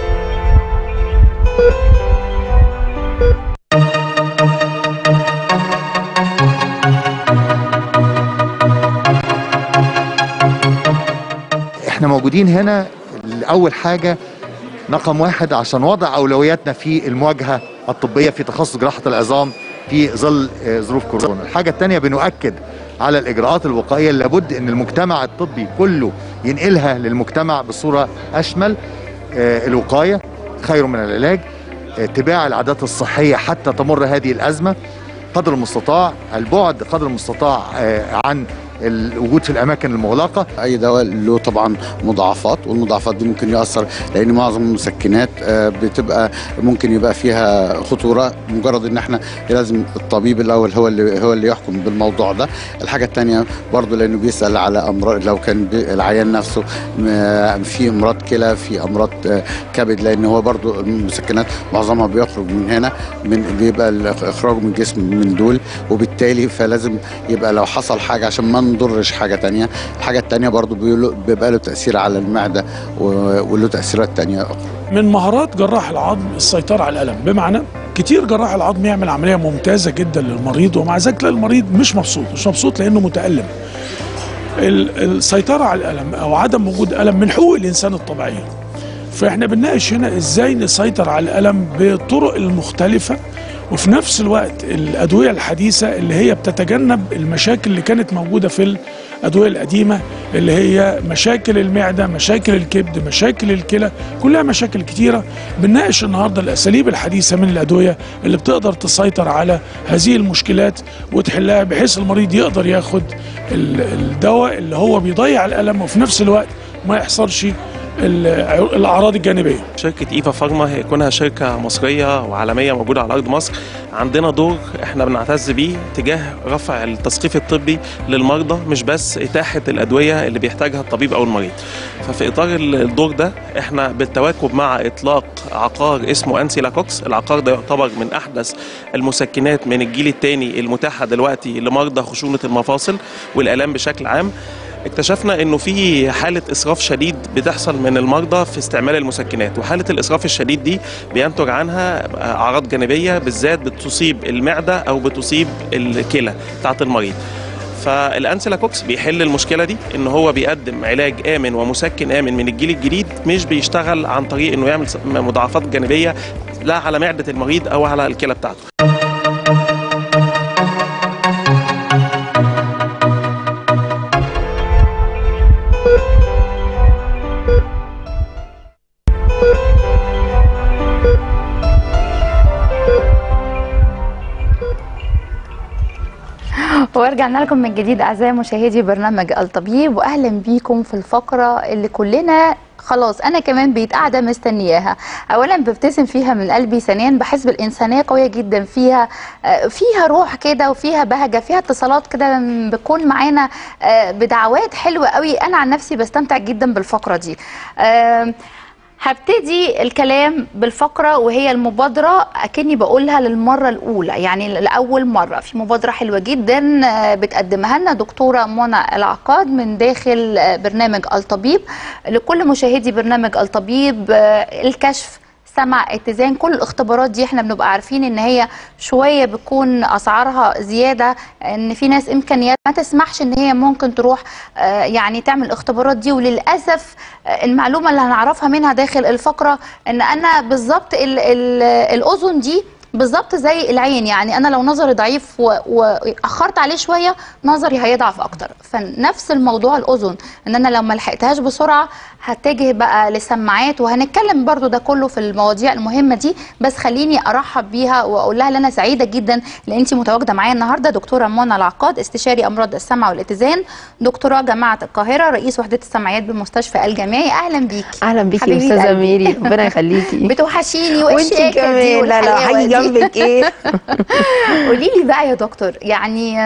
احنا موجودين هنا لأول حاجة رقم واحد عشان وضع أولوياتنا في المواجهة الطبية في تخصص جراحة العظام في ظل ظروف كورونا. الحاجة الثانية بنؤكد على الإجراءات الوقائية اللي لابد أن المجتمع الطبي كله ينقلها للمجتمع بصورة أشمل. الوقاية خير من العلاج، اتباع العادات الصحية حتى تمر هذه الأزمة قدر المستطاع، البعد قدر المستطاع عن الوجود في الاماكن المغلقه. اي دواء له طبعا مضاعفات، والمضاعفات دي ممكن ياثر لان معظم المسكنات بتبقى ممكن يبقى فيها خطوره. مجرد ان احنا لازم الطبيب الاول هو اللي هو اللي يحكم بالموضوع ده. الحاجه الثانيه برضه لانه بيسال على امراض، لو كان العيان نفسه في امراض كلى، في امراض كبد، لان هو برضه المسكنات معظمها بيخرج من هنا، من بيبقى اخراجه من الجسم من دول، وبالتالي فلازم يبقى لو حصل حاجه عشان ما نضرش حاجه تانية. الحاجه التانية برضو بيبقى له تاثير على المعده وله تاثيرات تانية اخرى. من مهارات جراح العظم السيطره على الالم، بمعنى كتير جراح العظم يعمل عمليه ممتازه جدا للمريض ومع ذلك المريض مش مبسوط، مش مبسوط لانه متالم. السيطره على الالم او عدم وجود الم من حقوق الانسان الطبيعيه. فاحنا بنناقش هنا ازاي نسيطر على الالم بالطرق المختلفه، وفي نفس الوقت الأدوية الحديثة اللي هي بتتجنب المشاكل اللي كانت موجودة في الأدوية القديمة، اللي هي مشاكل المعدة، مشاكل الكبد، مشاكل الكلى، كلها مشاكل كتيرة. بنناقش النهاردة الأساليب الحديثة من الأدوية اللي بتقدر تسيطر على هذه المشكلات وتحلها، بحيث المريض يقدر ياخد الدواء اللي هو بيضيع الألم وفي نفس الوقت ما يحصلش الاعراض الجانبيه. شركه ايفا فارما هي كونها شركه مصريه وعالميه موجوده على ارض مصر، عندنا دور احنا بنعتز بيه تجاه رفع التثقيف الطبي للمرضى، مش بس اتاحه الادويه اللي بيحتاجها الطبيب او المريض. ففي اطار الدور ده احنا بالتواكب مع اطلاق عقار اسمه انسيلاكوكس. العقار ده يعتبر من احدث المسكنات من الجيل الثاني المتاحه دلوقتي لمرضى خشونه المفاصل والالام بشكل عام. اكتشفنا انه في حاله اسراف شديد بتحصل من المرضى في استعمال المسكنات، وحاله الاسراف الشديد دي بينتج عنها اعراض جانبيه بالذات بتصيب المعده او بتصيب الكلى بتاعت المريض. فالانسيلاكوكس بيحل المشكله دي، ان هو بيقدم علاج امن ومسكن امن من الجيل الجديد، مش بيشتغل عن طريق انه يعمل مضاعفات جانبيه لا على معده المريض او على الكلى بتاعته. ورجعنا لكم من جديد اعزائي مشاهدي برنامج الطبيب، واهلا بيكم في الفقره اللي كلنا خلاص انا كمان بقيت قاعده مستنياها. اولا ببتسم فيها من قلبي، ثانيا بحس بالانسانيه قويه جدا فيها، فيها روح كده وفيها بهجه، فيها اتصالات كده بتكون معانا بدعوات حلوه قوي. انا عن نفسي بستمتع جدا بالفقره دي. هبتدي الكلام بالفقرة وهي المبادرة أكني بقولها للمرة الأولى، يعني لأول مرة في مبادرة حلوة جدا بتقدمها لنا دكتورة منى العقاد من داخل برنامج الطبيب. لكل مشاهدي برنامج الطبيب، الكشف، سمع، اتزان، كل الاختبارات دي احنا بنبقى عارفين ان هي شويه بتكون اسعارها زياده، ان في ناس امكانيات ما تسمحش ان هي ممكن تروح آه يعني تعمل الاختبارات دي. وللاسف آه المعلومه اللي هنعرفها منها داخل الفقره ان انا بالظبط الاذن دي بالظبط زي العين، يعني انا لو نظري ضعيف واخرت عليه شويه نظري هيضعف اكتر. فنفس الموضوع الاذن، ان انا لو ما لحقتهاش بسرعه هتجه بقى لسماعات، وهنتكلم برضو ده كله في المواضيع المهمه دي. بس خليني ارحب بيها واقول لها ان انا سعيده جدا لان انت متواجده معايا النهارده. دكتوره منى العقاد، استشاري امراض السمع والاتزان، دكتوراه جامعه القاهره، رئيس وحده السمعيات بالمستشفى الجامعي. اهلا بيكي. اهلا بيكي يا استاذه ميري، ربنا يخليكي. بتوحشيني وانت كمان. لا لا حاجه جنبك ايه. قولي لي بقى يا دكتور، يعني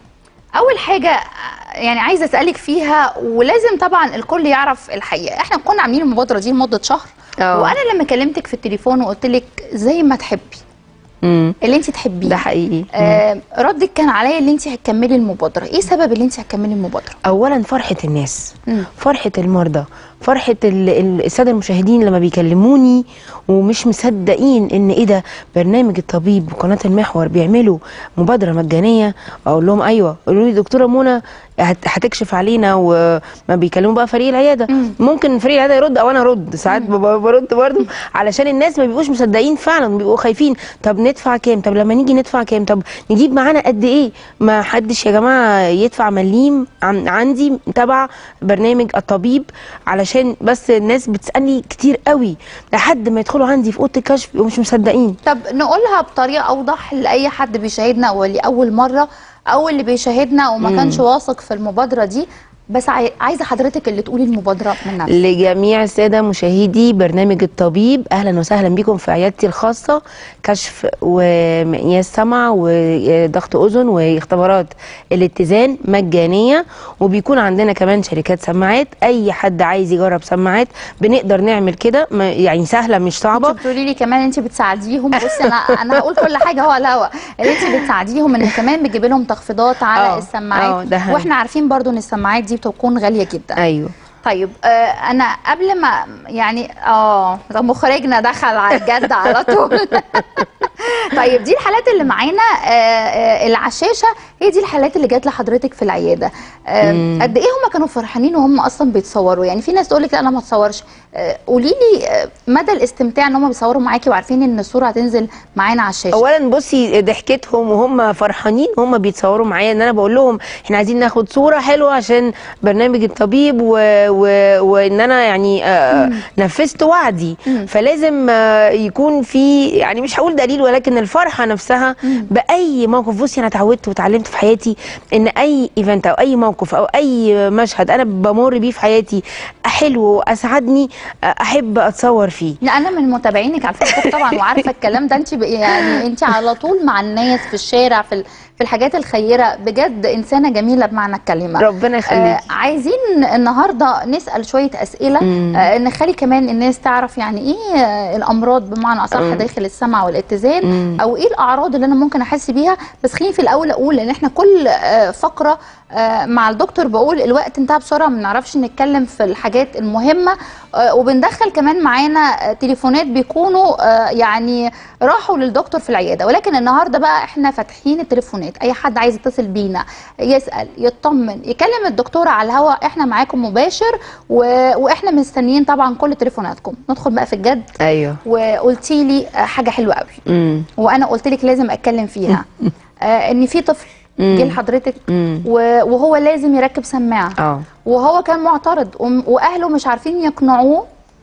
اول حاجه يعني عايزه اسالك فيها، ولازم طبعا الكل يعرف الحقيقه، احنا كنا عاملين المبادره دي لمده شهر أوه. وانا لما كلمتك في التليفون وقلت لك زي ما تحبي مم. اللي انت تحبيه، ده حقيقي. آه ردك كان عليا اللي انت هتكملي المبادره. ايه سبب اللي انت هتكملي المبادره؟ اولا فرحه الناس، مم. فرحه المرضى، فرحه الساده المشاهدين لما بيكلموني ومش مصدقين ان ايه ده برنامج الطبيب وقناه المحور بيعملوا مبادره مجانيه. اقول لهم ايوه. يقولوا لي دكتوره منى هتكشف علينا، وما بيكلموا بقى فريق العياده. مم. ممكن فريق العياده يرد او انا ارد، ساعات برد برضه علشان الناس ما بيبقوش مصدقين فعلا، بيبقوا خايفين. طب ندفع كام؟ طب لما نيجي ندفع كام؟ طب نجيب معانا قد ايه؟ ما حدش يا جماعه يدفع مليم عندي تبع برنامج الطبيب، علشان بس الناس بتسالني كتير قوي لحد ما يدخلوا عندي في اوضه الكشف ومش مصدقين. طب نقولها بطريقه اوضح لاي حد بيشاهدنا ولاول مره او اللي بيشاهدنا وما كانش واثق في المبادره دي، بس عايزه حضرتك اللي تقولي المبادره من نفسك. لجميع الساده مشاهدي برنامج الطبيب، اهلا وسهلا بكم في عيادتي الخاصه، كشف ومقياس سمع وضغط اذن واختبارات الاتزان مجانيه، وبيكون عندنا كمان شركات سماعات. اي حد عايز يجرب سماعات بنقدر نعمل كده، يعني سهله مش صعبه. انت بتقولي لي كمان انت بتساعديهم. بصي انا انا هقول كل حاجه هو على الهوا، اللي انت بتساعديهم ان كمان بتجيبي لهم تخفيضات على أوه. السماعات، أوه. واحنا عارفين برضو ان السماعات دي بتكون غاليه جدا. ايوه. طيب آه انا قبل ما يعني اه مخرجنا دخل على الجد على طول. طيب دي الحالات اللي معانا آه آه اللي على الشاشه، هي دي الحالات اللي جات لحضرتك في العياده. آه قد ايه هم كانوا فرحانين وهم اصلا بيتصوروا؟ يعني في ناس تقول لك لا انا ما اتصورش. آه قولي لي آه مدى الاستمتاع ان هم بيصوروا معاكي وعارفين ان الصوره هتنزل معانا على الشاشه. اولا بصي ضحكتهم وهم فرحانين وهم بيتصوروا معايا، ان انا بقول لهم احنا عايزين ناخد صوره حلوه عشان برنامج الطبيب و... و... وان انا يعني آه نفذت وعدي. مم. فلازم آه يكون في يعني مش هقول دليل، ولكن الفرحه نفسها. مم. باي موقف. بصي انا اتعودت وتعلمت في حياتي ان اي ايفنت او اي موقف او اي مشهد انا بمر بيه في حياتي حلو واسعدني احب اتصور فيه. لا انا من متابعينك على الفيسبوك طبعا وعارفه الكلام ده. انت يعني انت على طول مع الناس في الشارع في في الحاجات الخيره، بجد انسانه جميله بمعنى الكلمه. ربنا يخليكي. آه عايزين النهارده نسال شويه اسئله آه نخلي كمان الناس تعرف يعني ايه آه الامراض بمعنى اصح داخل السمع والاتزان. مم. او ايه الاعراض اللي انا ممكن احس بيها. بس خليني في الاول اقول ان احنا كل آه فقره آه مع الدكتور بقول الوقت انتهى بسرعه، ما بنعرفش نتكلم في الحاجات المهمه. آه وبندخل كمان معانا آه تليفونات بيكونوا آه يعني راحوا للدكتور في العياده، ولكن النهارده بقى احنا فاتحين التليفونات. اي حد عايز يتصل بينا يسال يطمن يكلم الدكتوره على الهواء، احنا معاكم مباشر و... واحنا مستنيين طبعا كل تليفوناتكم. ندخل بقى في الجد. ايوه. وقلتي لي حاجه حلوه قوي. امم وانا قلت لك لازم اتكلم فيها. آه ان في طفل جه لحضرتك وهو لازم يركب سماعه. اه. وهو كان معترض واهله مش عارفين يقنعوه،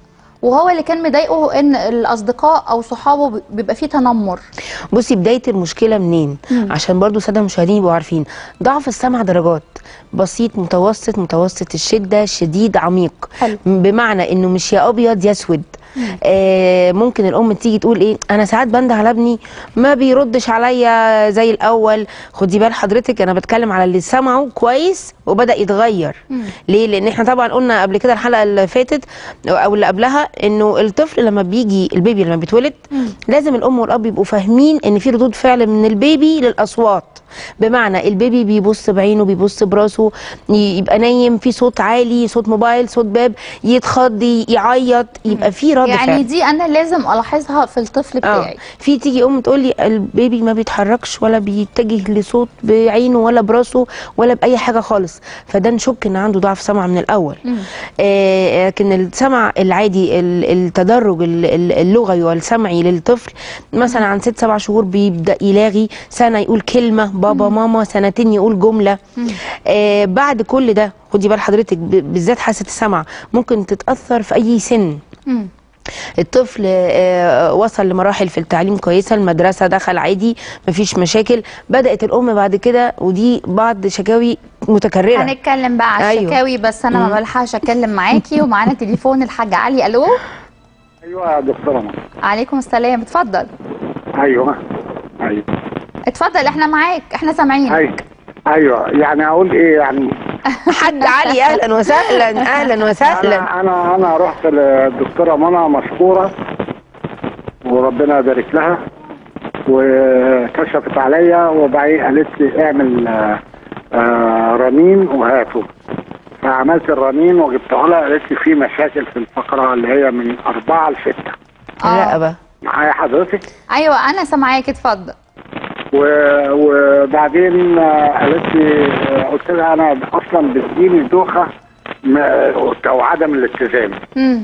وهو اللي كان مضايقه ان الاصدقاء او صحابه بيبقى فيه تنمر. بصي بدايه المشكله منين؟ مم. عشان برضو الساده المشاهدين يبقوا عارفين ضعف السمع درجات، بسيط متوسط متوسط الشده شديد عميق. حلو. بمعنى انه مش يا ابيض يا اسود. آه ممكن الام تيجي تقول ايه، انا ساعات بنده على ابني ما بيردش عليا زي الاول. خدي بال حضرتك انا بتكلم على اللي سمعه كويس وبدا يتغير. مم. ليه؟ لان احنا طبعا قلنا قبل كده الحلقه اللي فاتت او اللي قبلها انه الطفل لما بيجي البيبي لما بيتولد مم. لازم الام والاب يبقوا فاهمين ان في ردود فعل من البيبي للاصوات. بمعنى البيبي بيبص بعينه بيبص براسه، يبقى نايم في صوت عالي، صوت موبايل، صوت باب، يتخض يعيط، يبقى في رد يعني فعل. دي انا لازم الاحظها في الطفل بتاعي. آه. في تيجي ام تقول لي البيبي ما بيتحركش ولا بيتجه لصوت بعينه ولا براسه ولا باي حاجه خالص، فده نشك ان عنده ضعف سمع من الاول. آه لكن السمع العادي التدرج اللغوي والسمعي للطفل مثلا عن ست سبع شهور بيبدا يلاغي، سنه يقول كلمه بابا مم. ماما، سنتين يقول جمله. آه بعد كل ده خدي بال حضرتك بالذات حاسه السمع ممكن تتاثر في اي سن. مم. الطفل آه وصل لمراحل في التعليم كويسه، المدرسه دخل عادي مفيش مشاكل، بدات الام بعد كده ودي بعض شكاوي متكرره. هنتكلم بقى على أيوة. الشكاوي بس انا ما بلحقش اتكلم معاكي. ومعانا تليفون الحاج علي. الو. ايوه يا دكتوره. عليكم السلام، اتفضل. ايوه ايوه اتفضل احنا معاك، احنا سامعينك. ايوه ايوه يعني اقول ايه يعني. حاج علي اهلا وسهلا. اهلا وسهلا. انا انا انا رحت للدكتوره منى مشكوره وربنا يبارك لها، وكشفت عليا وبعدين قالت لي اعمل آه رنين وهاته، فعملت الرنين وجبته لها، قالت لي في مشاكل في الفقره اللي هي من أربعة لستة. الرقبه. معايا حضرتك؟ ايوه انا سامعاك اتفضل. وبعدين قالت لي، قلت لها انا اصلا بتجيني دوخه او عدم الاتزان. امم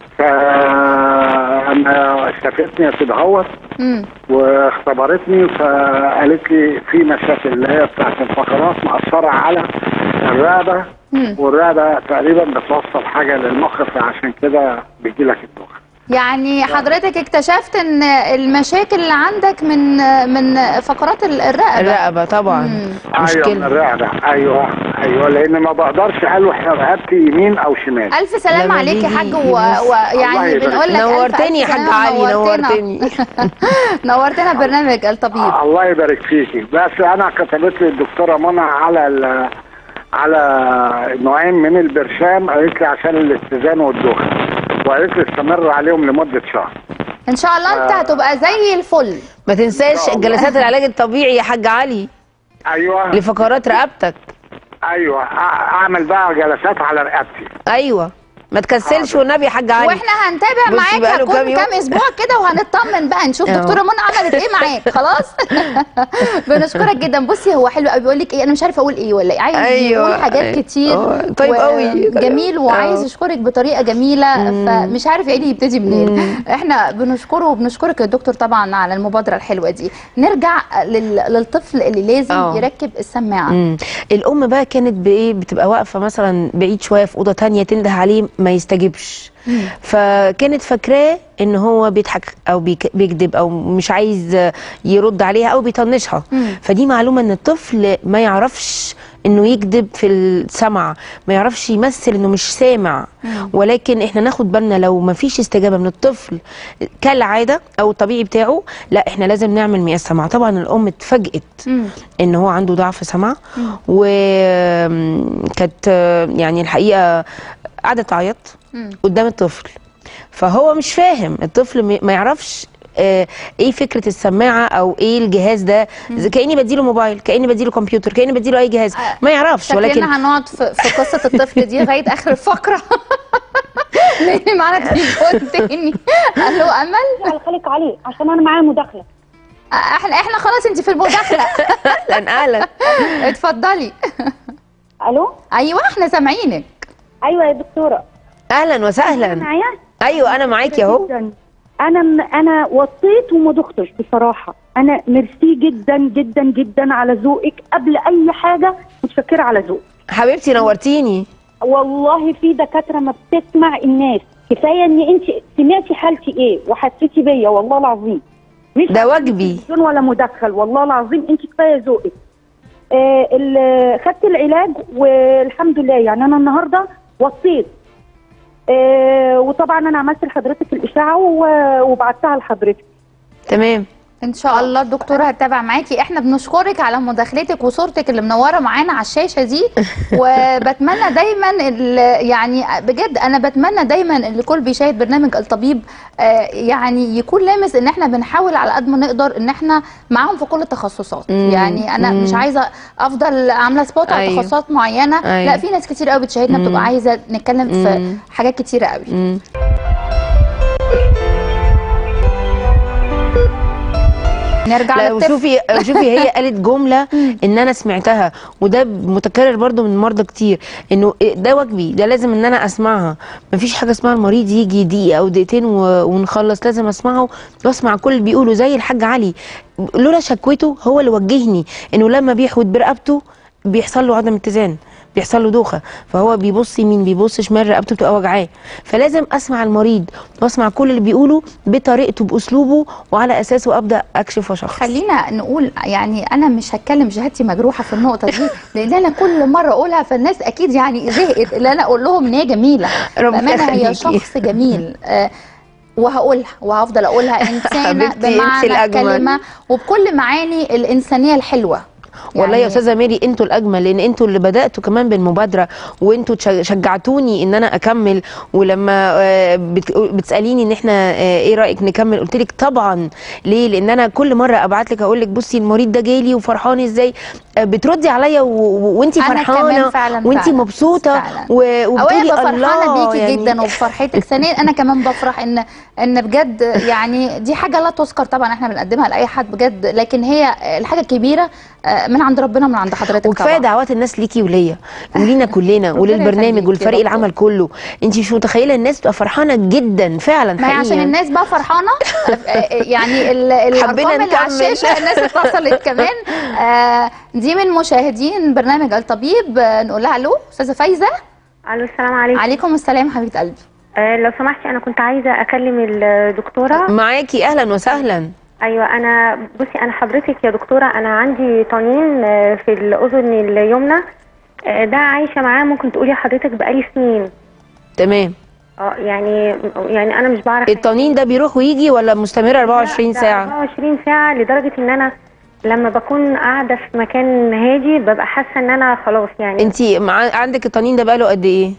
فانا شافتني بتدهوت واختبرتني، فقالت لي في مشاكل اللي هي بتاعت الفقرات مأثره على الرقبه، والرقبه تقريبا بتوصل حاجه للمخ، فعشان كده بيجي لك الدوخه. يعني حضرتك اكتشفت ان المشاكل اللي عندك من من فقرات الرقبه. الرقبه طبعا. مشكله. ايوه من الرقبه. ايوه ايوه لان ما بقدرش الوح رقبتي يمين او شمال. الف سلام عليك يا حاج، ويعني بنقول لك نورتني يا حاج علي، نورتني. نورتنا برنامج الطبيب. الله يبارك فيكي. بس انا كتبت لي الدكتوره منى على على نوعين من البرشام، قالت لي عشان الاتزان والدوخه، وقالت لي استمر عليهم لمده شهر. ان شاء الله انت آه هتبقى زي الفل. ما تنساش جلسات العلاج الطبيعي يا حاج علي. ايوه لفقرات رقبتك. ايوه اعمل بقى جلسات على رقبتي. ايوه ما تكسلش والنبي يا حاج علي. واحنا هنتابع معاك كل كام, كام اسبوع كده وهنطمن بقى نشوف دكتوره منى عملت ايه معاك. خلاص. بنشكرك جدا. بصي هو حلو قوي، بيقول لك ايه انا مش عارفه اقول ايه ولا ايه، عايز أيوة. يقول حاجات أيوة. كتير. طيب قوي جميل وعايز يشكرك بطريقه جميله، فمش عارف ايه يبتدي منين. احنا بنشكره وبنشكرك يا دكتور طبعا على المبادره الحلوه دي. نرجع للطفل اللي لازم أوه. يركب السماعه. مم. الام بقى كانت بايه بتبقى واقفه مثلا بعيد شويه في اوضه ثانيه تنده عليه ما يستجيبش، فكانت فاكراه ان هو بيضحك او بيكذب او مش عايز يرد عليها او بيطنشها. فدي معلومه ان الطفل ما يعرفش انه يكذب في السمع، ما يعرفش يمثل انه مش سامع. ولكن احنا ناخد بالنا لو ما فيش استجابه من الطفل كالعاده او الطبيعي بتاعه، لا احنا لازم نعمل مقياس سمع. طبعا الام اتفاجئت ان هو عنده ضعف سمع، وكانت يعني الحقيقه قعدت تعيط قدام الطفل، فهو مش فاهم. الطفل ما يعرفش آه ايه فكره السماعه او ايه الجهاز ده، كاني بديله موبايل، كاني بديله كمبيوتر، كاني بديله اي جهاز، ما يعرفش. ولكن هنقعد في, في قصه الطفل دي لغايه اخر الفقره. لان معانا تليفون تاني. الو امل. خليك عليه عشان انا معايا مداخله. احنا احنا خلاص انت في المداخله. اهلا اهلا. اتفضلي. الو. ايوه احنا سامعينك. ايوه يا دكتوره. اهلا وسهلا. معايا؟ ايوه انا معاكي اهو. انا انا وطيت وما دختش بصراحه. انا ميرسي جدا جدا جدا على ذوقك، قبل اي حاجه متشكره على ذوقك حبيبتي. نورتيني والله. في دكاتره ما بتسمع الناس، كفايه ان انت سمعتي حالتي ايه وحسيتي بيا والله العظيم. مش ده واجبي ولا مدخل والله العظيم، انت كفايه ذوقك. آه خدت العلاج والحمد لله. يعني انا النهارده وطيت. آه وطبعا انا عملت لحضرتك الاشعه وبعتها لحضرتك. تمام ان شاء الله الدكتوره هتتابع معاكي. احنا بنشكرك على مداخلتك وصورتك اللي منوره معانا على الشاشه دي. وبتمنى دايما يعني بجد انا بتمنى دايما اللي كل بيشاهد برنامج الطبيب يعني يكون لامس ان احنا بنحاول على قد ما نقدر ان احنا معاهم في كل التخصصات. يعني انا مم. مش عايزه افضل عامله سبوت على أيوه. تخصصات معينه. أيوه. لا، في ناس كتير قوي بتشاهدنا بتبقى عايزه نتكلم مم. في حاجات كتيره قوي. مم. نرجع لا وشوفي شوفي هي قالت جمله ان انا سمعتها وده متكرر برضو من مرضى كتير، انه ده واجبي، ده لازم ان انا اسمعها. مفيش حاجه اسمها المريض يجي دقيقه او دقيقتين ونخلص، لازم اسمعه واسمع كل اللي بيقوله. زي الحاج علي لولا شكوته هو اللي وجهني انه لما بيحوت برقبته بيحصل له عدم اتزان، بيحصل له دوخه، فهو بيبص يمين بيبص شمال، رقبته بتبقى وجعاه. فلازم اسمع المريض واسمع كل اللي بيقوله بطريقته باسلوبه وعلى اساسه ابدا اكشف واشخص. خلينا نقول يعني انا مش هتكلم شهادتي مجروحه في النقطه دي لان انا كل مره اقولها فالناس اكيد يعني زهقت اللي انا اقول لهم ان هي جميله. بامانه هي شخص جميل. آه وهقولها وهفضل اقولها انسانه بمعنى الكلمه وبكل معاني الانسانيه الحلوه. يعني والله يا استاذه ميري انتوا الاجمل، لان انتوا اللي بداتوا كمان بالمبادره وانتوا شجعتوني ان انا اكمل. ولما بتساليني ان احنا ايه رايك نكمل قلت لك طبعا. ليه؟ لان انا كل مره ابعت لك اقول لك بصي المريض ده جاي لي وفرحان ازاي، بتردي عليا وانت فرحانه وانت مبسوطه وبتقولي فرحانه بيكي يعني جدا وبفرحتك. ثانيا انا كمان بفرح ان ان بجد يعني دي حاجه لا تذكر طبعا، احنا بنقدمها لاي حد بجد، لكن هي الحاجه الكبيره من عند ربنا من عند حضرتك. وكفايه دعوات الناس ليكي وليا ولينا كلنا وللبرنامج والفريق العمل كله. انت مش متخيله الناس تبقى فرحانه جدا فعلا ما حقيقي. عشان الناس بقى فرحانه يعني الارقام اللي على الشاشه الناس اتصلت كمان. آه دي من مشاهدين برنامج الطبيب. آه نقول لها الو استاذه فايزه. الو السلام عليكم. عليكم السلام حبيبه قلبي. آه لو سمحتي انا كنت عايزه اكلم الدكتوره. معاكي اهلا وسهلا. ايوه انا بصي انا حضرتك يا دكتوره انا عندي طنين في الاذن اليمنى، ده عايشه معاه ممكن تقولي حضرتك بقالي سنين. تمام. اه يعني يعني انا مش بعرف. الطنين ده بيروح ويجي ولا مستمر أربعة وعشرين ساعه؟ أربعة وعشرين ساعه، لدرجه ان انا لما بكون قاعده في مكان هادي ببقى حاسه ان انا خلاص يعني. انت عندك الطنين ده بقاله قد ايه؟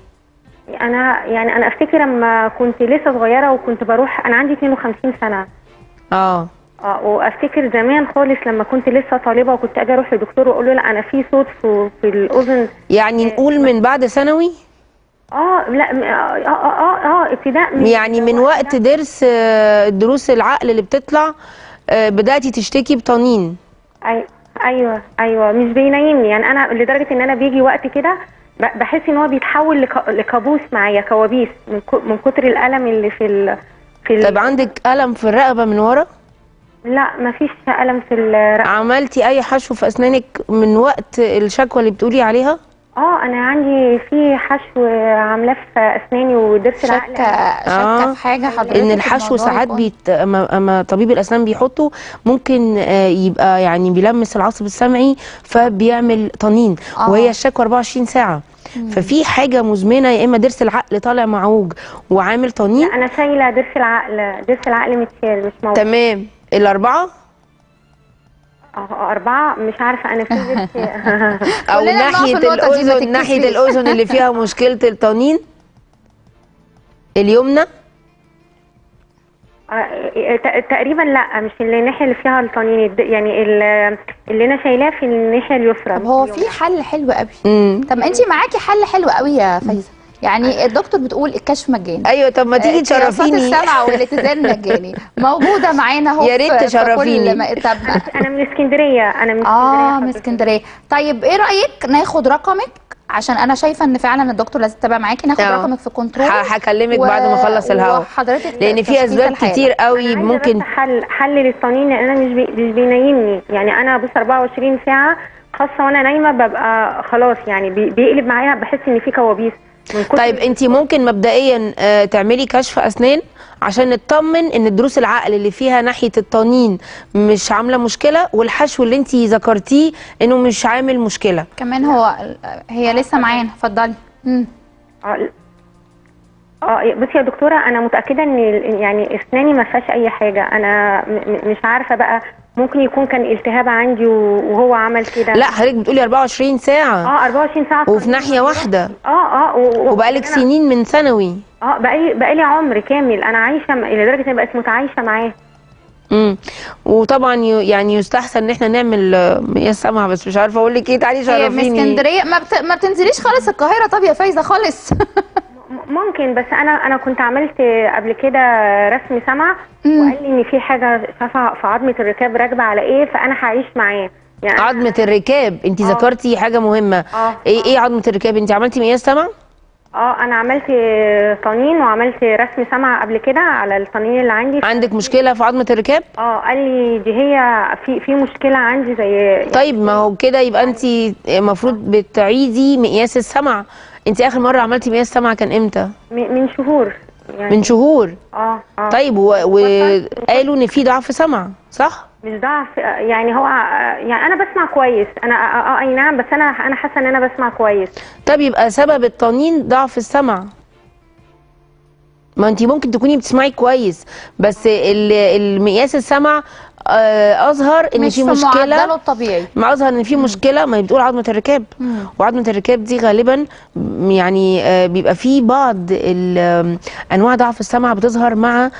انا يعني انا افتكر لما كنت لسه صغيره وكنت بروح، انا عندي اتنين وخمسين سنه. اه اه وافتكر زمان خالص لما كنت لسه طالبه وكنت اجي اروح لدكتور واقول له لا انا في صوت في, في الاذن. يعني نقول من بعد ثانوي؟ اه لا اه اه اه ابتداء يعني من وقت درس دروس العقل اللي بتطلع بداتي تشتكي بطنين؟ أي ايوه ايوه مش بينيمني يعني، انا لدرجه ان انا بيجي وقت كده بحس ان هو بيتحول لكابوس معايا، كوابيس من من كتر الالم اللي في ال في ال طب عندك الم في الرقبه من ورا؟ لا مفيش ألم في الرقبة. عملتي أي حشو في أسنانك من وقت الشكوى اللي بتقولي عليها؟ اه أنا عندي في حشو عاملاه في أسناني وضرس العقل. شكة شكة في حاجة حضرتك؟ إن الحشو ساعات بيت أما, أما طبيب الأسنان بيحطه ممكن يبقى يعني بيلمس العصب السمعي فبيعمل طنين. آه. وهي الشكوى أربعة وعشرين ساعة. مم. ففي حاجه مزمنه، يا اما ضرس العقل طالع معوج وعامل طنين. لا انا شايله ضرس العقل، ضرس العقل متشال مش موجود. تمام. الاربعه؟ اه اربعه مش عارفه انا في ضرس او ناحيه الاذن، ناحيه الاذن اللي فيها مشكله الطنين اليمنى. تقريبا لا مش الناحيه اللي فيها الطنين، يعني اللي انا شايلاه في الناحيه اليسرى. طب هو في حل حلو قوي. طب انت معاكي حل حلو قوي يا فايزه، يعني الدكتور بتقول الكشف مجاني. ايوه طب ما تيجي تشرفيني. السمع والاتزان مجاني موجوده معانا اهو. يا ريت تشرفيني. طب انا من اسكندريه. انا من اسكندريه. اه من اسكندريه. طيب ايه رايك ناخد رقمك عشان انا شايفه ان فعلا الدكتور لازم تتابع معاكي، ناخد أوه. رقمك في كنترول. هكلمك و... بعد ما اخلص الهوا. وحضرتك لان في اسباب كتير قوي ممكن. حل حل للطنين لان انا مش بي... مش بينيمني، يعني انا بص أربعة وعشرين ساعه خاصه وانا نايمه ببقى خلاص يعني بي... بيقلب معايا، بحس ان في كوابيس. طيب انت ممكن مبدئيا آه تعملي كشف اسنان عشان نطمن ان الضروس العقل اللي فيها ناحيه الطنين مش عامله مشكله، والحشو اللي انت ذكرتيه انه مش عامل مشكله. كمان هو هي لسه معانا، اتفضلي. امم اه اه بصي يا دكتوره، انا متاكده ان يعني اسناني ما فيهاش اي حاجه. انا مش عارفه بقى، ممكن يكون كان التهاب عندي وهو عمل كده. لا حضرتك بتقولي أربعة وعشرين ساعه. اه أربعة وعشرين ساعه وفي ناحيه واحده. اه اه وبقالك سنين من ثانوي. اه بقالي بقالي عمر كامل انا عايشه لدرجه اني بقيت متعايشه معاه. امم وطبعا يعني يستحسن ان احنا نعمل مقياس سمع، بس مش عارفه اقول لك ايه. تعالي شرفيني. هي من اسكندريه، ما, بت... ما بتنزليش خالص القاهره؟ طب يا فايزه خالص. ممكن، بس انا انا كنت عملت قبل كده رسم سمع وقال لي ان في حاجه في عظمه الركاب راكبه على ايه، فانا هعيش معاه. يعني عظمه الركاب، انت ذكرتي حاجه مهمه. اه ايه ايه عظمه الركاب؟ انت عملتي مقياس سمع؟ اه انا عملت طنين وعملت رسم سمع قبل كده على الطنين اللي عندي. عندك مشكله في عظمه الركاب؟ اه قال لي دي هي في في مشكله عندي زي يعني. طيب ما هو كده يبقى انت المفروض بتعيدي مقياس السمع. انت اخر مره عملتي مقياس سمع كان امتى؟ من شهور يعني. من شهور. اه اه طيب وقالوا ان في ضعف سمع صح؟ مش ضعف يعني، هو يعني انا بسمع كويس. انا اه اي نعم، بس انا انا حاسه ان انا بسمع كويس. طب يبقى سبب الطنين ضعف السمع. ما انت ممكن تكوني بتسمعي كويس، بس المقياس السمع اظهر ان في مشكله، مش في معدله الطبيعي. ما اظهر ان في مشكله. ما هي بتقول عظمه الركاب، مم. وعظمه الركاب دي غالبا يعني بيبقى في بعض انواع ضعف السمع بتظهر مع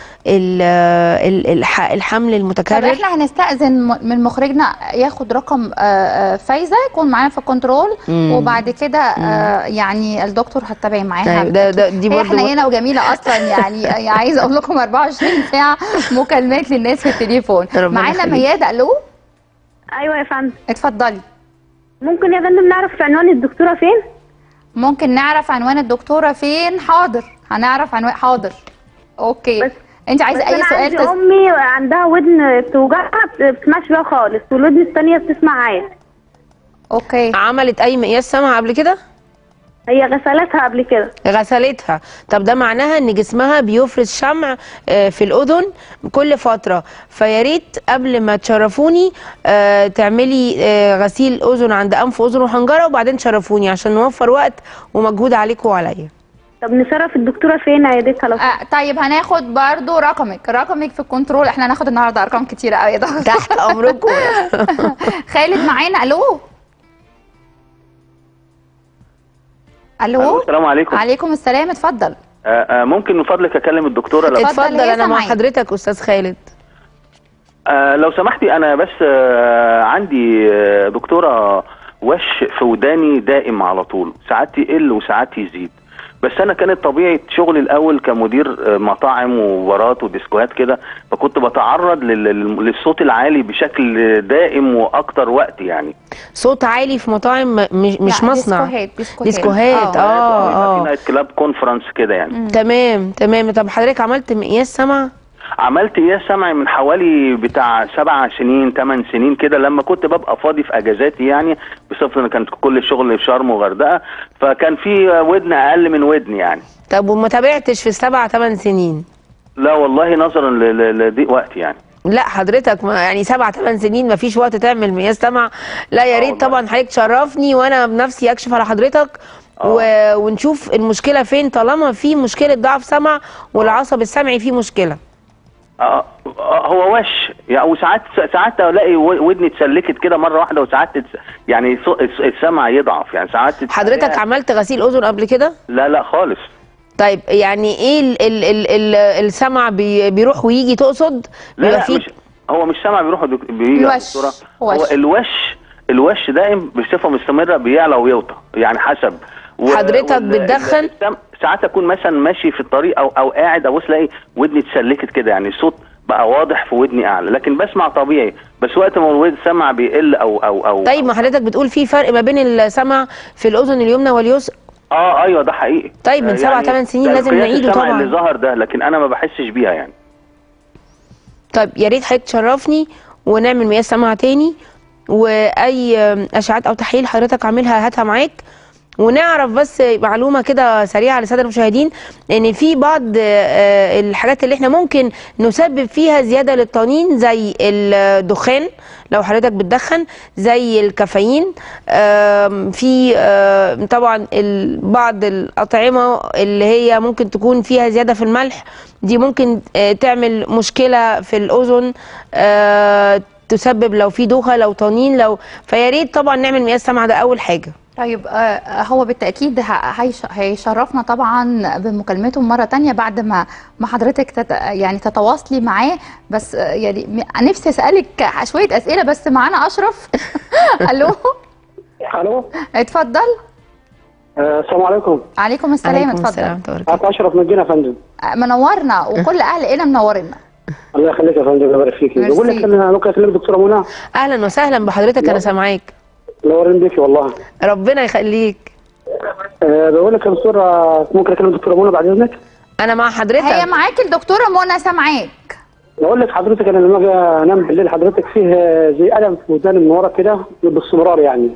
الحمل المتكرر. طب احنا هنستأذن من مخرجنا ياخد رقم فايزه يكون معانا في الكنترول، مم. وبعد كده يعني الدكتور هتتابعي معاها. ده ده دي برضه احنا هنا وجميله اصلا يعني عايزه اقول لكم أربعة وعشرين ساعه مكالمات للناس في التليفون. معانا مياد. الو. ايوه يا فندم. اتفضلي. ممكن يا فندم نعرف عنوان الدكتوره فين؟ ممكن نعرف عنوان الدكتوره فين؟ حاضر، هنعرف عنوان. حاضر اوكي. بس انت عايزه اي سؤال؟ عندي تس... امي عندها ودن بتوجعها ما بتسمعش بيها خالص، والودن الثانيه بتسمع عادي. اوكي. عملت اي مقياس سمع قبل كده؟ هي غسلتها قبل كده. غسلتها. طب ده معناها ان جسمها بيفرز شمع في الاذن كل فتره، فيا ريت قبل ما تشرفوني تعملي غسيل اذن عند انف واذن وحنجره، وبعدين تشرفوني عشان نوفر وقت ومجهود عليكم وعليا. طب نشرف الدكتوره فين عيادتها؟ آه طيب هناخد برضو رقمك رقمك في الكنترول. احنا هناخد النهارده ارقام كتيره قوي يا دكتور. تحت امركم. خالد معانا. الو. الو. السلام عليكم. عليكم السلام. اتفضل. آآ آآ ممكن من فضلك اكلم الدكتوره؟ لو اتفضل. انا مع حضرتك استاذ خالد. لو سمحتي، انا بس عندي دكتوره وش في وداني دائم على طول، ساعات يقل وساعات يزيد. بس انا كانت طبيعه شغلي الاول كمدير مطاعم وبارات وديسكوهات كده، فكنت بتعرض للصوت العالي بشكل دائم واكتر وقت. يعني صوت عالي في مطاعم مش مش مصنع؟ ديسكوهات. ديسكوهات. اه اه نايت كلاب كونفرنس كده يعني. مم. تمام تمام. طب حضرتك عملت مقياس سمع؟ عملت قياس سمعي من حوالي بتاع سبع سنين ثمان سنين كده، لما كنت ببقى فاضي في اجازاتي، يعني بصفة ان كانت كل الشغل في شرم وغردقه، فكان في ودن اقل من ودن يعني. طب وما تابعتش في السبع ثمان سنين؟ لا والله، نظرا لضيق وقت يعني. لا حضرتك ما يعني سبع ثمان سنين ما فيش وقت تعمل مقياس سمع؟ لا يا ريت طبعا حضرتك تشرفني وانا بنفسي اكشف على حضرتك و... ونشوف المشكله فين، طالما في مشكله ضعف سمع والعصب السمعي فيه مشكله. اه هو وش يعني، وساعات ساعات الاقي ودني اتسلكت كده مره واحده، وساعات يعني السمع يضعف يعني. ساعات حضرتك عملت غسيل اذن قبل كده؟ لا لا خالص. طيب يعني ايه ال ال ال ال السمع بي بيروح ويجي تقصد؟ لا لا مش هو مش سمع بيروح وبيجي يا دكتوره، هو الوش الوش دائم بصفه مستمره بيعلى ويوطى يعني حسب. حضرتك بتدخن؟ ساعات اكون مثلا ماشي في الطريق او او قاعد ابص الاقي ودني اتسلكت كده، يعني الصوت بقى واضح في ودني اعلى، لكن بسمع طبيعي. بس وقت ما السمع بيقل او او او طيب ما حضرتك بتقول في فرق ما بين السمع في الاذن اليمنى واليسرى؟ اه ايوه ده حقيقي. طيب من سبع ثمان يعني سنين لازم نعيده طبعا. اللي ظهر ده، لكن انا ما بحسش بيها يعني. طيب يا ريت حضرتك تشرفني ونعمل مقياس سمع تاني، واي اشعات او تحاليل حضرتك عاملها هاتها معاك، ونعرف بس معلومه كده سريعه للساده المشاهدين ان في بعض آه، الحاجات اللي احنا ممكن نسبب فيها زياده للطنين زي الدخان لو حضرتك بتدخن، زي الكافيين، آم، في آم، طبعا ال- بعض الأطعمة اللي هي ممكن تكون فيها زيادة في الملح، دي ممكن آه، تعمل مشكلة في الأذن، آه، تسبب لو في دوخة لو طنين لو فيا ريت طبعا نعمل مقياس سمع، ده أول حاجة. طيب آه، هو بالتأكيد ه- هيش- هيشرفنا طبعا بمكالمته مرة تانية بعد ما ما حضرتك تت يعني تتواصلي معاه، بس آه، يعني م- نفسي أسألك شوية أسئلة بس معانا أشرف. ألو. الو اتفضل. آه، السلام عليكم. عليكم السلام، اتفضل. معاك اشرف مجينا يا فندم. آه، منورنا وكل أهل هنا منورنا. الله يخليك يا فندم، الله يبارك فيكي. ميرسي. بقول لك انا ممكن اكلمك دكتوره منى؟ أهلا وسهلا بحضرتك، أنا سامعاك. منورين بيكي والله. ربنا يخليك. أه بقول لك يا دكتوره ممكن اكلم دكتوره منى بعد اذنك؟ أنا مع حضرتك. هي معاكي الدكتورة منى سامعاك. بقول لك حضرتك انا لما اجي انام بالليل حضرتك فيه زي الم في وداني من ورا كده باستمرار يعني.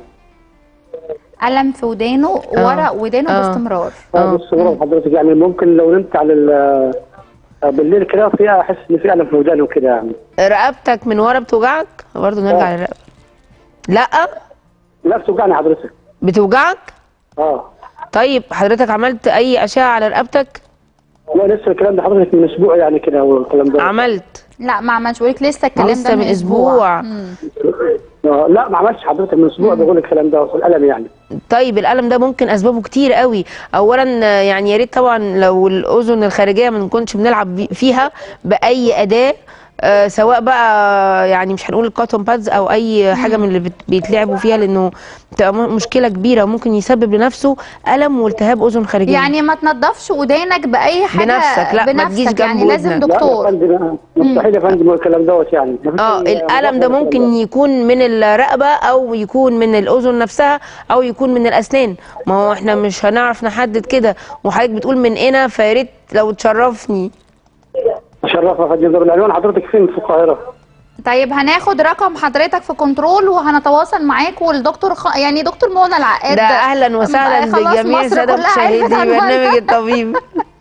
ألم في ودانه ورا ودانه آه. باستمرار. اه باستمرار حضرتك يعني ممكن لو نمت على ال- بالليل كده فيها احس ان في الم في وداني وكده يعني. رقبتك من ورا بتوجعك؟ برضه نرجع آه. للرقبة. لا لا بتوجعني حضرتك. بتوجعك؟ اه. طيب حضرتك عملت أي أشعة على رقبتك؟ لا لسه الكلام ده حضرتك من اسبوع يعني كده والكلام ده. عملت؟ لا ما عملش، بقول لك لسه الكلام لسه ده من أسبوع. مم. آه، لا ما عملتش حضرتك من اسبوع بقول الكلام ده في الالم يعني. طيب الألم ده ممكن أسبابه كتير قوي. أولا آه، يعني يا ريت طبعا لو الأذن الخارجية ما نكونش بنلعب بي- فيها بأي أداة، آه سواء بقى يعني مش هنقول الكوتون بادز او اي حاجه من اللي بت- بيتلعبوا فيها، لانه بتبقى م- مشكله كبيره وممكن يسبب لنفسه الم والتهاب اذن خارجيه. يعني ما تنضفش ودانك باي حاجه بنفسك، لا، ما تجيش بنفسك، جنب يعني لازم ودنك. دكتور. لا يا فندم مستحيل يا فندم الكلام دوت يعني. اه الالم ده ممكن يكون من الرقبه او يكون من الاذن نفسها او يكون من الاسنان، ما هو احنا مش هنعرف نحدد كده، وحضرتك بتقول من هنا، فيا ريت لو تشرفني. شرف يا فندم. طب العنوان حضرتك فين في القاهره؟ طيب هناخد رقم حضرتك في كنترول وهنتواصل معاك، والدكتور خ... يعني دكتور منى العقاد ده اهلا وسهلا خلاص بجميع مصر الساده كلها عرفت مشاهدي عنواننا. برنامج الطبيب.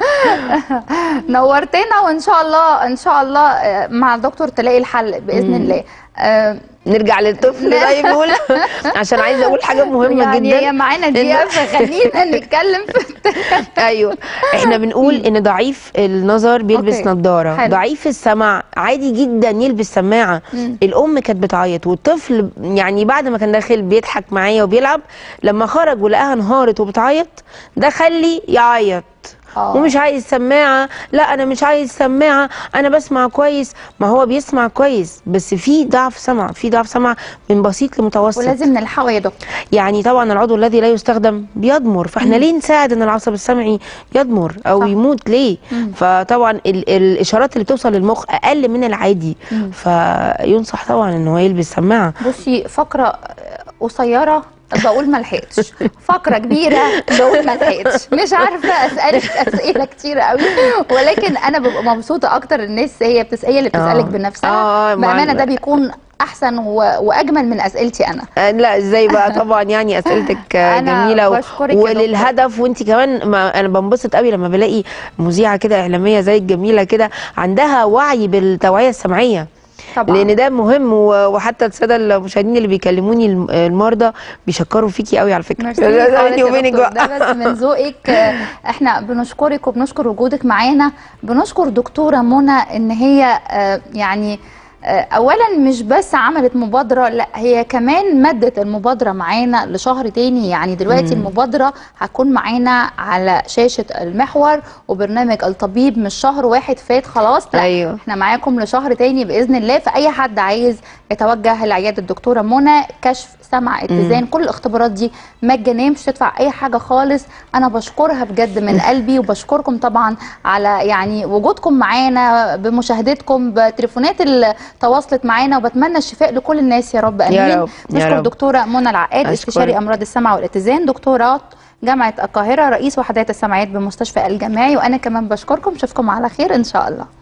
نورتنا، وان شاء الله ان شاء الله آه، مع الدكتور تلاقي الحل باذن مم. الله. آه، نرجع للطفل طيب نقول عشان عايزه اقول حاجه مهمه يعني جدا. هي معانا دقيقه، فخلينا نتكلم في ايوه احنا بنقول ان ضعيف النظر بيلبس أوكي. نظاره، حلو. ضعيف السمع عادي جدا يلبس سماعه. مم. الام كانت بتعيط والطفل يعني بعد ما كان داخل بيضحك معايا وبيلعب، لما خرج ولقاها انهارت وبتعيط ده خلي يعيط. آه. ومش عايز سماعه، لا انا مش عايز سماعه، انا بسمع كويس. ما هو بيسمع كويس بس في ضعف سمع، في ضعف سمع من بسيط لمتوسط، ولازم نلحقه يا دكتور. يعني طبعا العضو الذي لا يستخدم بيضمر، فاحنا مم. ليه نساعد ان العصب السمعي يضمر او صح. يموت ليه؟ مم. فطبعا ال الاشارات اللي بتوصل للمخ اقل من العادي، مم. فينصح طبعا ان هو يلبس سماعه. بصي فقره قصيره بقول ما لحقتش، فقره كبيره بقول ما لحقتش، مش عارفه اسالك اسئله كتير قوي، ولكن انا ببقى مبسوطه اكتر الناس هي بتس... هي اللي بتسالك آه. بنفسها. آه، بامانه مع- ده بيكون احسن و... واجمل من اسئلتي انا. آه، لا ازاي بقى، طبعا يعني اسئلتك آه، أنا جميله و... بشكرك يا وللهدف. وانت كمان ما انا بنبسط قوي لما بلاقي مذيعه كده اعلاميه زي الجميله كده عندها وعي بالتوعيه السمعيه طبعا. لان ده مهم، و- وحتى الساده المشاهدين اللي بيكلموني الم- المرضى بيشكروا فيكي قوي على فكره. ميرسي خالص بيني يا وبينك دكتور، بقى. ده بس من ذوقك. آه، احنا بنشكرك وبنشكر وجودك معانا، بنشكر دكتوره منى ان هي آه، يعني آه، اولا مش بس عملت مبادره، لا هي كمان مدت المبادره معانا لشهر تاني. يعني دلوقتي مم. المبادره هتكون معانا على شاشه المحور وبرنامج الطبيب، مش شهر واحد فات خلاص، لا أيوه. احنا معاكم لشهر تاني باذن الله. فاي حد عايز يتوجه لعياده الدكتوره منى، كشف سمع اتزان، مم. كل الاختبارات دي مجانيه، مش تدفع اي حاجه خالص. انا بشكرها بجد من قلبي، وبشكركم طبعا على يعني وجودكم معانا، بمشاهدتكم، بتليفونات اللي تواصلت معانا، وبتمنى الشفاء لكل الناس يا رب امين. يا رب، يا بشكر رب. دكتوره منى العقاد، أشكرك. استشاري امراض السمع والاتزان، دكتوراه جامعه القاهره، رئيس وحدات السمعيات بمستشفى الجامعي. وانا كمان بشكركم، اشوفكم على خير ان شاء الله.